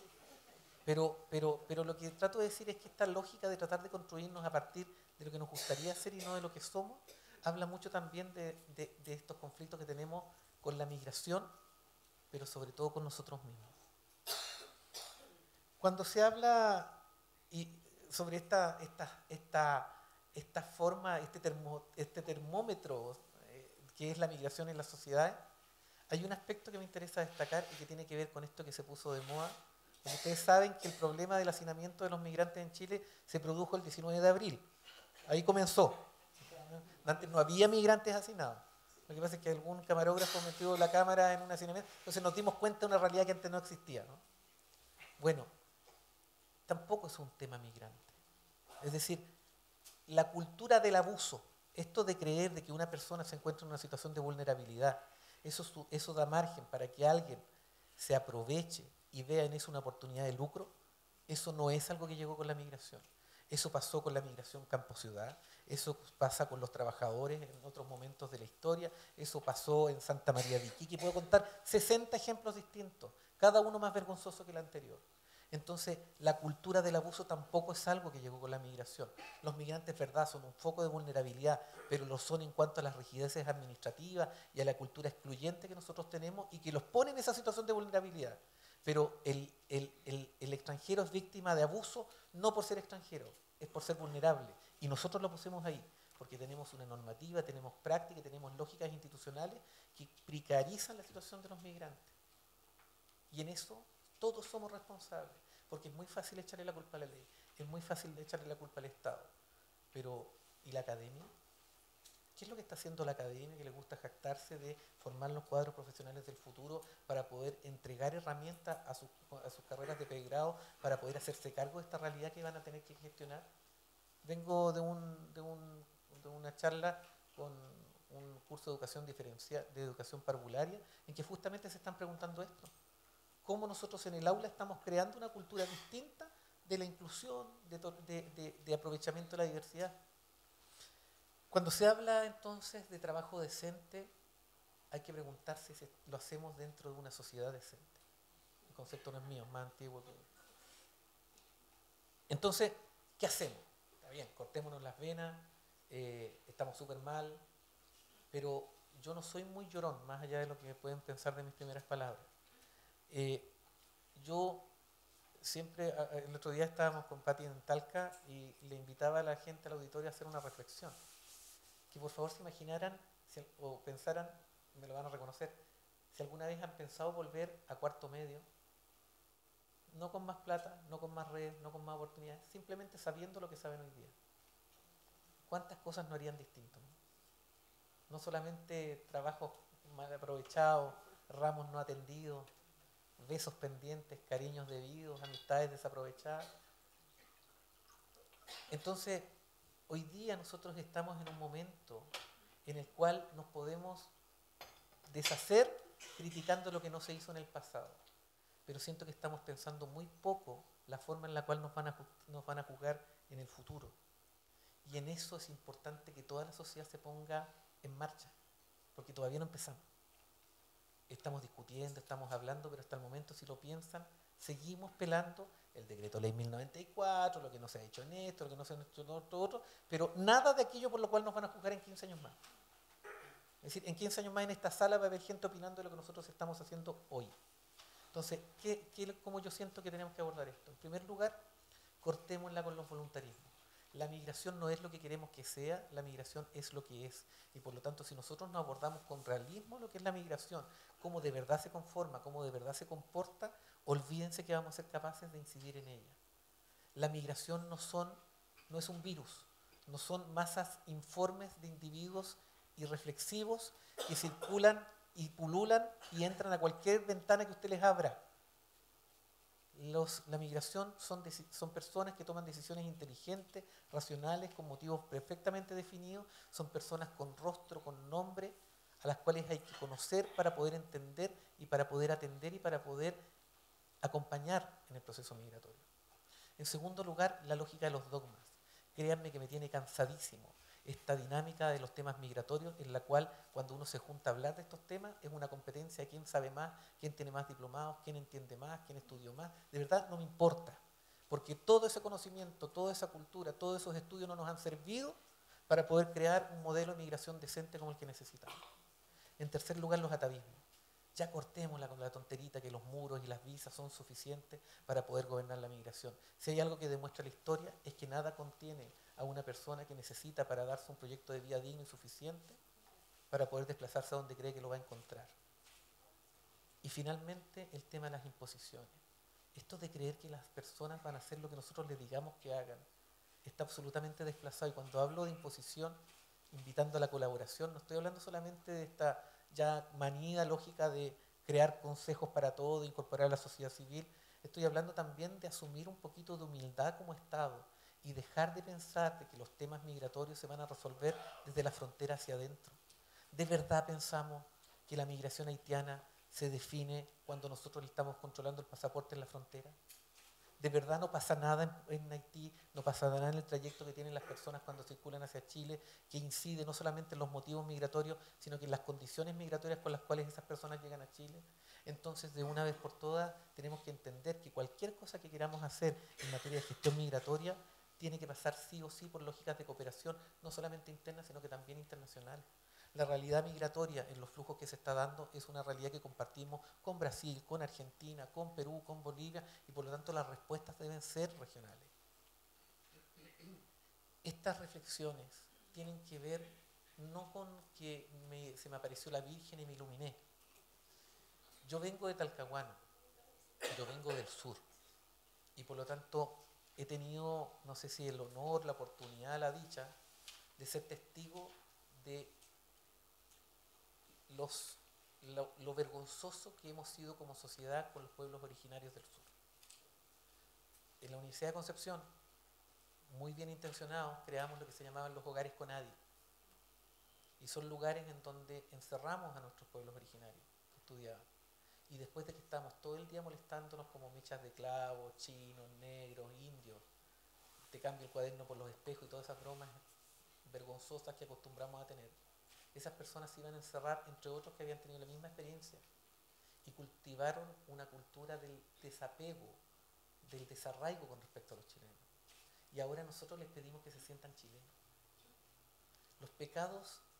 Pero lo que trato de decir es que esta lógica de tratar de construirnos a partir de lo que nos gustaría ser y no de lo que somos, habla mucho también de estos conflictos que tenemos con la migración, pero sobre todo con nosotros mismos. Cuando se habla sobre esta forma, este termómetro que es la migración en las sociedades, hay un aspecto que me interesa destacar y que tiene que ver con esto que se puso de moda. Como ustedes saben que el problema del hacinamiento de los migrantes en Chile se produjo el 19 de abril. Ahí comenzó. Antes no había migrantes hacinados. Lo que pasa es que algún camarógrafo metió la cámara en un hacinamiento, entonces nos dimos cuenta de una realidad que antes no existía, ¿no? Bueno, tampoco es un tema migrante. Es decir, la cultura del abuso, esto de creer de que una persona se encuentra en una situación de vulnerabilidad, eso da margen para que alguien se aproveche y vea en eso una oportunidad de lucro, eso no es algo que llegó con la migración. Eso pasó con la migración campo-ciudad, eso pasa con los trabajadores en otros momentos de la historia, eso pasó en Santa María de Iquique. Puedo contar 60 ejemplos distintos, cada uno más vergonzoso que el anterior. Entonces, la cultura del abuso tampoco es algo que llegó con la migración. Los migrantes, verdad, son un foco de vulnerabilidad, pero lo son en cuanto a las rigideces administrativas y a la cultura excluyente que nosotros tenemos y que los pone en esa situación de vulnerabilidad. Pero el extranjero es víctima de abuso no por ser extranjero, es por ser vulnerable. Y nosotros lo pusimos ahí, porque tenemos una normativa, tenemos práctica, tenemos lógicas institucionales que precarizan la situación de los migrantes. Y en eso todos somos responsables, porque es muy fácil echarle la culpa a la ley, es muy fácil echarle la culpa al Estado. Pero, ¿y la academia? ¿Qué es lo que está haciendo la academia, que le gusta jactarse de formar los cuadros profesionales del futuro para poder entregar herramientas a sus carreras de pregrado, para poder hacerse cargo de esta realidad que van a tener que gestionar? Vengo de una charla con un curso de educación diferencial, de educación parvularia, en que justamente se están preguntando esto. ¿Cómo nosotros en el aula estamos creando una cultura distinta de la inclusión, de aprovechamiento de la diversidad? Cuando se habla entonces de trabajo decente, hay que preguntarse si lo hacemos dentro de una sociedad decente. El concepto no es mío, es más antiguo que... Entonces, ¿qué hacemos? Está bien, cortémonos las venas, estamos súper mal, pero yo no soy muy llorón, más allá de lo que pueden pensar de mis primeras palabras. Yo siempre, el otro día estábamos con Pati en Talca y le invitaba a la gente al auditorio a hacer una reflexión. Que por favor se imaginaran o pensaran, me lo van a reconocer, si alguna vez han pensado volver a cuarto medio, no con más plata, no con más redes, no con más oportunidades, simplemente sabiendo lo que saben hoy día. ¿Cuántas cosas no harían distinto? No solamente trabajos mal aprovechados, ramos no atendidos, besos pendientes, cariños debidos, amistades desaprovechadas. Entonces, hoy día nosotros estamos en un momento en el cual nos podemos deshacer criticando lo que no se hizo en el pasado. Pero siento que estamos pensando muy poco la forma en la cual nos van a juzgar en el futuro. Y en eso es importante que toda la sociedad se ponga en marcha, porque todavía no empezamos. Estamos discutiendo, estamos hablando, pero hasta el momento, si lo piensan, seguimos pelando el decreto ley 1094, lo que no se ha hecho en esto, lo que no se ha hecho en otro, pero nada de aquello por lo cual nos van a juzgar en 15 años más. Es decir, en 15 años más en esta sala va a haber gente opinando de lo que nosotros estamos haciendo hoy. Entonces, ¿cómo yo siento que tenemos que abordar esto? En primer lugar, cortémosla con los voluntarismos. La migración no es lo que queremos que sea, la migración es lo que es. Y por lo tanto, si nosotros no abordamos con realismo lo que es la migración, cómo de verdad se conforma, cómo de verdad se comporta, olvídense que vamos a ser capaces de incidir en ella. La migración no es un virus, no son masas informes de individuos irreflexivos que circulan y pululan y entran a cualquier ventana que usted les abra. La migración son personas que toman decisiones inteligentes, racionales, con motivos perfectamente definidos, son personas con rostro, con nombre, a las cuales hay que conocer para poder entender y para poder atender y para poder acompañar en el proceso migratorio. En segundo lugar, la lógica de los dogmas. Créanme que me tiene cansadísimo esta dinámica de los temas migratorios, en la cual cuando uno se junta a hablar de estos temas es una competencia de quién sabe más, quién tiene más diplomados, quién entiende más, quién estudió más. De verdad no me importa, porque todo ese conocimiento, toda esa cultura, todos esos estudios no nos han servido para poder crear un modelo de migración decente como el que necesitamos. En tercer lugar, los atavismos. Ya cortémosla con la tonterita que los muros y las visas son suficientes para poder gobernar la migración. Si hay algo que demuestra la historia es que nada contiene a una persona que necesita para darse un proyecto de vida digno y suficiente para poder desplazarse a donde cree que lo va a encontrar. Y finalmente, el tema de las imposiciones. Esto de creer que las personas van a hacer lo que nosotros les digamos que hagan está absolutamente desplazado. Y cuando hablo de imposición, invitando a la colaboración, no estoy hablando solamente de esta ya manida lógica de crear consejos para todo, de incorporar a la sociedad civil. Estoy hablando también de asumir un poquito de humildad como Estado y dejar de pensar de que los temas migratorios se van a resolver desde la frontera hacia adentro. ¿De verdad pensamos que la migración haitiana se define cuando nosotros le estamos controlando el pasaporte en la frontera? ¿De verdad no pasa nada en Haití, no pasa nada en el trayecto que tienen las personas cuando circulan hacia Chile, que incide no solamente en los motivos migratorios, sino que en las condiciones migratorias con las cuales esas personas llegan a Chile? Entonces, de una vez por todas, tenemos que entender que cualquier cosa que queramos hacer en materia de gestión migratoria tiene que pasar sí o sí por lógicas de cooperación, no solamente interna, sino que también internacional. La realidad migratoria en los flujos que se está dando es una realidad que compartimos con Brasil, con Argentina, con Perú, con Bolivia, y por lo tanto las respuestas deben ser regionales. Estas reflexiones tienen que ver no con que se me apareció la Virgen y me iluminé. Yo vengo de Talcahuano, yo vengo del sur, y por lo tanto he tenido, no sé si el honor, la oportunidad, la dicha, de ser testigo de lo vergonzoso que hemos sido como sociedad con los pueblos originarios del sur. En la Universidad de Concepción, muy bien intencionados, creamos lo que se llamaban los hogares con nadie. Y son lugares en donde encerramos a nuestros pueblos originarios que estudiaban. Y después de que estamos todo el día molestándonos como mechas de clavos, chinos, negros, indios, te cambio el cuaderno por los espejos y todas esas bromas vergonzosas que acostumbramos a tener, esas personas se iban a encerrar, entre otros que habían tenido la misma experiencia, y cultivaron una cultura del desapego, del desarraigo con respecto a los chilenos. Y ahora nosotros les pedimos que se sientan chilenos. Los pecados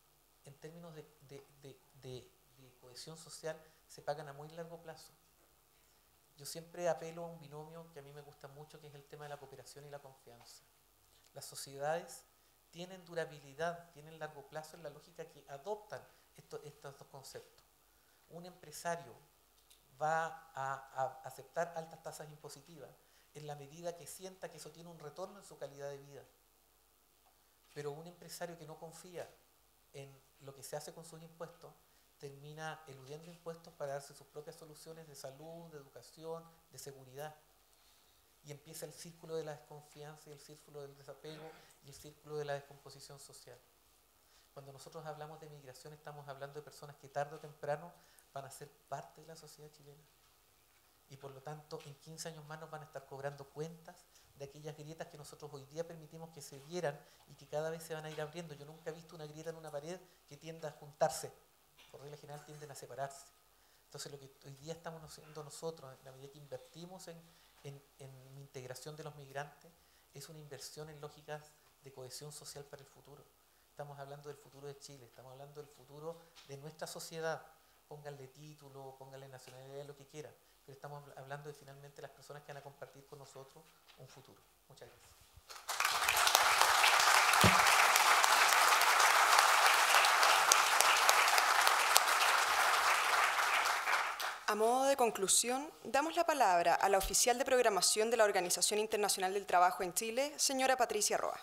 en términos de cohesión social se pagan a muy largo plazo. Yo siempre apelo a un binomio que a mí me gusta mucho, que es el tema de la cooperación y la confianza. Las sociedades tienen durabilidad, tienen largo plazo en la lógica que adoptan estos dos conceptos. Un empresario va a aceptar altas tasas impositivas en la medida que sienta que eso tiene un retorno en su calidad de vida. Pero un empresario que no confía en lo que se hace con sus impuestos termina eludiendo impuestos para darse sus propias soluciones de salud, de educación, de seguridad. Y empieza el círculo de la desconfianza y el círculo del desapego y el círculo de la descomposición social. Cuando nosotros hablamos de migración estamos hablando de personas que tarde o temprano van a ser parte de la sociedad chilena. Y por lo tanto en 15 años más nos van a estar cobrando cuentas de aquellas grietas que nosotros hoy día permitimos que se dieran y que cada vez se van a ir abriendo. Yo nunca he visto una grieta en una pared que tienda a juntarse. Por regla general tienden a separarse. Entonces lo que hoy día estamos haciendo nosotros, en la medida que invertimos en integración de los migrantes, es una inversión en lógicas de cohesión social para el futuro. Estamos hablando del futuro de Chile, estamos hablando del futuro de nuestra sociedad. Pónganle título, pónganle nacionalidad, lo que quieran, pero estamos hablando de finalmente las personas que van a compartir con nosotros un futuro. Muchas gracias. A modo de conclusión, damos la palabra a la oficial de programación de la Organización Internacional del Trabajo en Chile, señora Patricia Roa.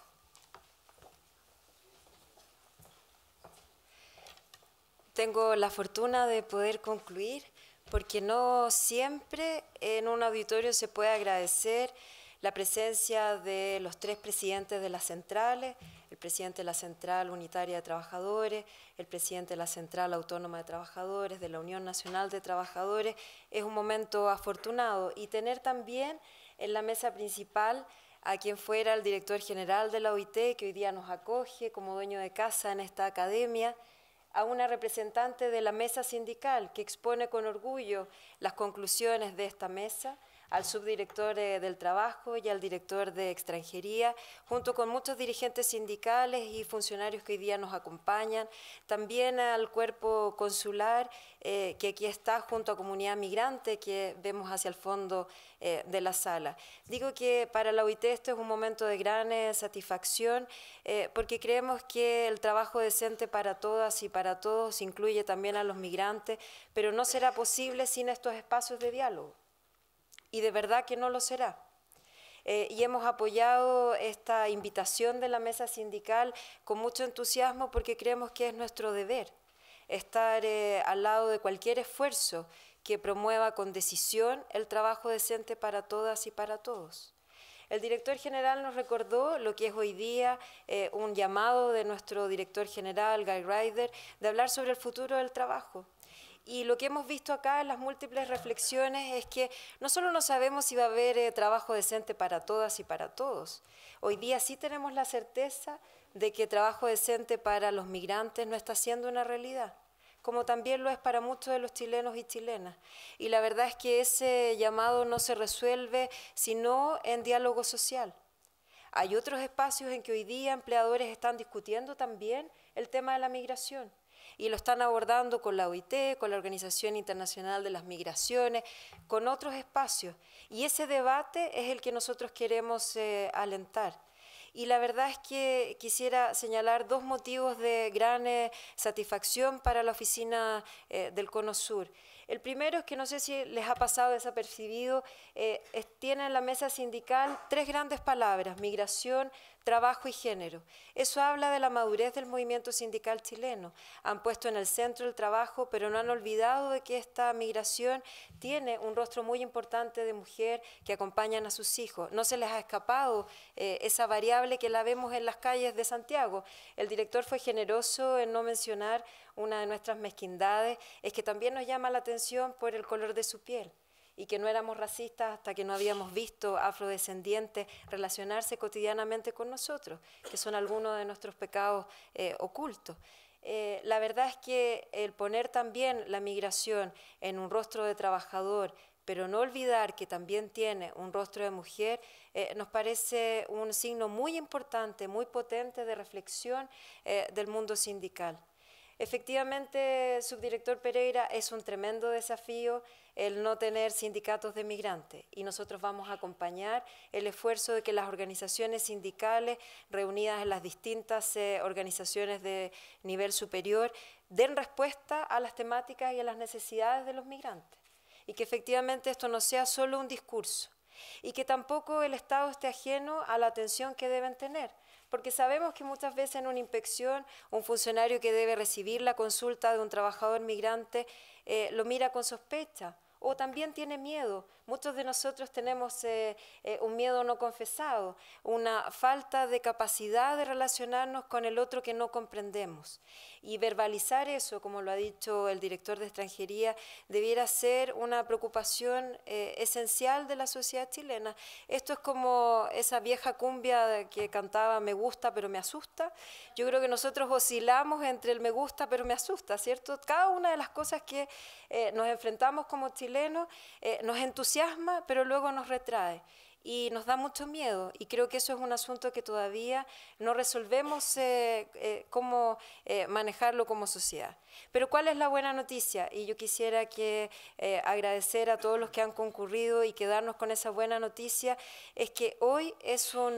Tengo la fortuna de poder concluir, porque no siempre en un auditorio se puede agradecer la presencia de los 3 presidentes de las centrales, el presidente de la Central Unitaria de Trabajadores, el presidente de la Central Autónoma de Trabajadores, de la Unión Nacional de Trabajadores. Es un momento afortunado, y tener también en la mesa principal a quien fuera el director general de la OIT, que hoy día nos acoge como dueño de casa en esta academia, a una representante de la mesa sindical que expone con orgullo las conclusiones de esta mesa, al subdirector del trabajo y al director de extranjería, junto con muchos dirigentes sindicales y funcionarios que hoy día nos acompañan, también al cuerpo consular que aquí está junto a comunidad migrante que vemos hacia el fondo de la sala. Digo que para la OIT esto es un momento de gran satisfacción porque creemos que el trabajo decente para todas y para todos incluye también a los migrantes, pero no será posible sin estos espacios de diálogo. Y de verdad que no lo será. Y hemos apoyado esta invitación de la mesa sindical con mucho entusiasmo porque creemos que es nuestro deber estar al lado de cualquier esfuerzo que promueva con decisión el trabajo decente para todas y para todos. El director general nos recordó lo que es hoy día un llamado de nuestro director general, Guy Ryder, de hablar sobre el futuro del trabajo. Y lo que hemos visto acá en las múltiples reflexiones es que no solo no sabemos si va a haber trabajo decente para todas y para todos. Hoy día sí tenemos la certeza de que trabajo decente para los migrantes no está siendo una realidad, como también lo es para muchos de los chilenos y chilenas. Y la verdad es que ese llamado no se resuelve sino en diálogo social. Hay otros espacios en que hoy día empleadores están discutiendo también el tema de la migración. Y lo están abordando con la OIT, con la Organización Internacional de las Migraciones, con otros espacios. Y ese debate es el que nosotros queremos alentar. Y la verdad es que quisiera señalar 2 motivos de gran satisfacción para la oficina del Cono Sur. El primero es que no sé si les ha pasado desapercibido, tiene en la mesa sindical 3 grandes palabras: migración, trabajo y género. Eso habla de la madurez del movimiento sindical chileno. Han puesto en el centro el trabajo, pero no han olvidado de que esta migración tiene un rostro muy importante de mujer que acompañan a sus hijos. No se les ha escapado esa variable que la vemos en las calles de Santiago. El director fue generoso en no mencionar una de nuestras mezquindades, es que también nos llama la atención por el color de su piel, y que no éramos racistas hasta que no habíamos visto afrodescendientes relacionarse cotidianamente con nosotros, que son algunos de nuestros pecados ocultos. La verdad es que el poner también la migración en un rostro de trabajador, pero no olvidar que también tiene un rostro de mujer, nos parece un signo muy importante, muy potente de reflexión del mundo sindical. Efectivamente, subdirector Pereira, es un tremendo desafío el no tener sindicatos de migrantes y nosotros vamos a acompañar el esfuerzo de que las organizaciones sindicales reunidas en las distintas organizaciones de nivel superior den respuesta a las temáticas y a las necesidades de los migrantes y que efectivamente esto no sea solo un discurso y que tampoco el Estado esté ajeno a la atención que deben tener. Porque sabemos que muchas veces en una inspección un funcionario que debe recibir la consulta de un trabajador migrante lo mira con sospecha o también tiene miedo. Muchos de nosotros tenemos un miedo no confesado, una falta de capacidad de relacionarnos con el otro que no comprendemos. Y verbalizar eso, como lo ha dicho el director de Extranjería, debiera ser una preocupación esencial de la sociedad chilena. Esto es como esa vieja cumbia que cantaba "me gusta pero me asusta". Yo creo que nosotros oscilamos entre el "me gusta pero me asusta", ¿cierto? Cada una de las cosas que nos enfrentamos como chilenos nos entusiasma, pero luego nos retrae y nos da mucho miedo, y creo que eso es un asunto que todavía no resolvemos cómo manejarlo como sociedad. Pero ¿cuál es la buena noticia? Y yo quisiera agradecer a todos los que han concurrido y quedarnos con esa buena noticia, es que hoy es un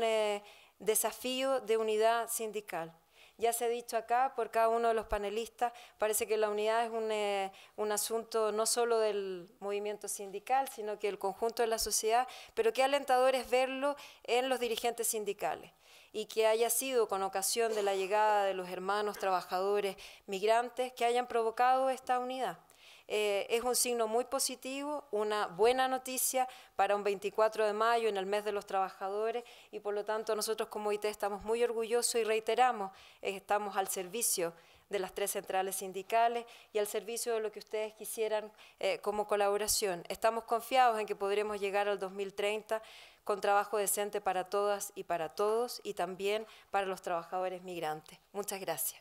desafío de unidad sindical. Ya se ha dicho acá por cada uno de los panelistas, parece que la unidad es un asunto no solo del movimiento sindical, sino que el conjunto de la sociedad, pero qué alentador es verlo en los dirigentes sindicales y que haya sido con ocasión de la llegada de los hermanos trabajadores migrantes que hayan provocado esta unidad. Es un signo muy positivo, una buena noticia para un 24 de mayo en el mes de los trabajadores y por lo tanto nosotros como OIT estamos muy orgullosos y reiteramos, estamos al servicio de las 3 centrales sindicales y al servicio de lo que ustedes quisieran como colaboración. Estamos confiados en que podremos llegar al 2030 con trabajo decente para todas y para todos y también para los trabajadores migrantes. Muchas gracias.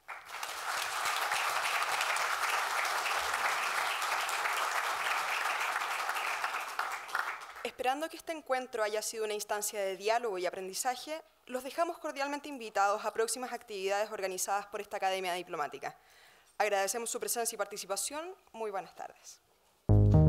Esperando que este encuentro haya sido una instancia de diálogo y aprendizaje, los dejamos cordialmente invitados a próximas actividades organizadas por esta Academia Diplomática. Agradecemos su presencia y participación. Muy buenas tardes.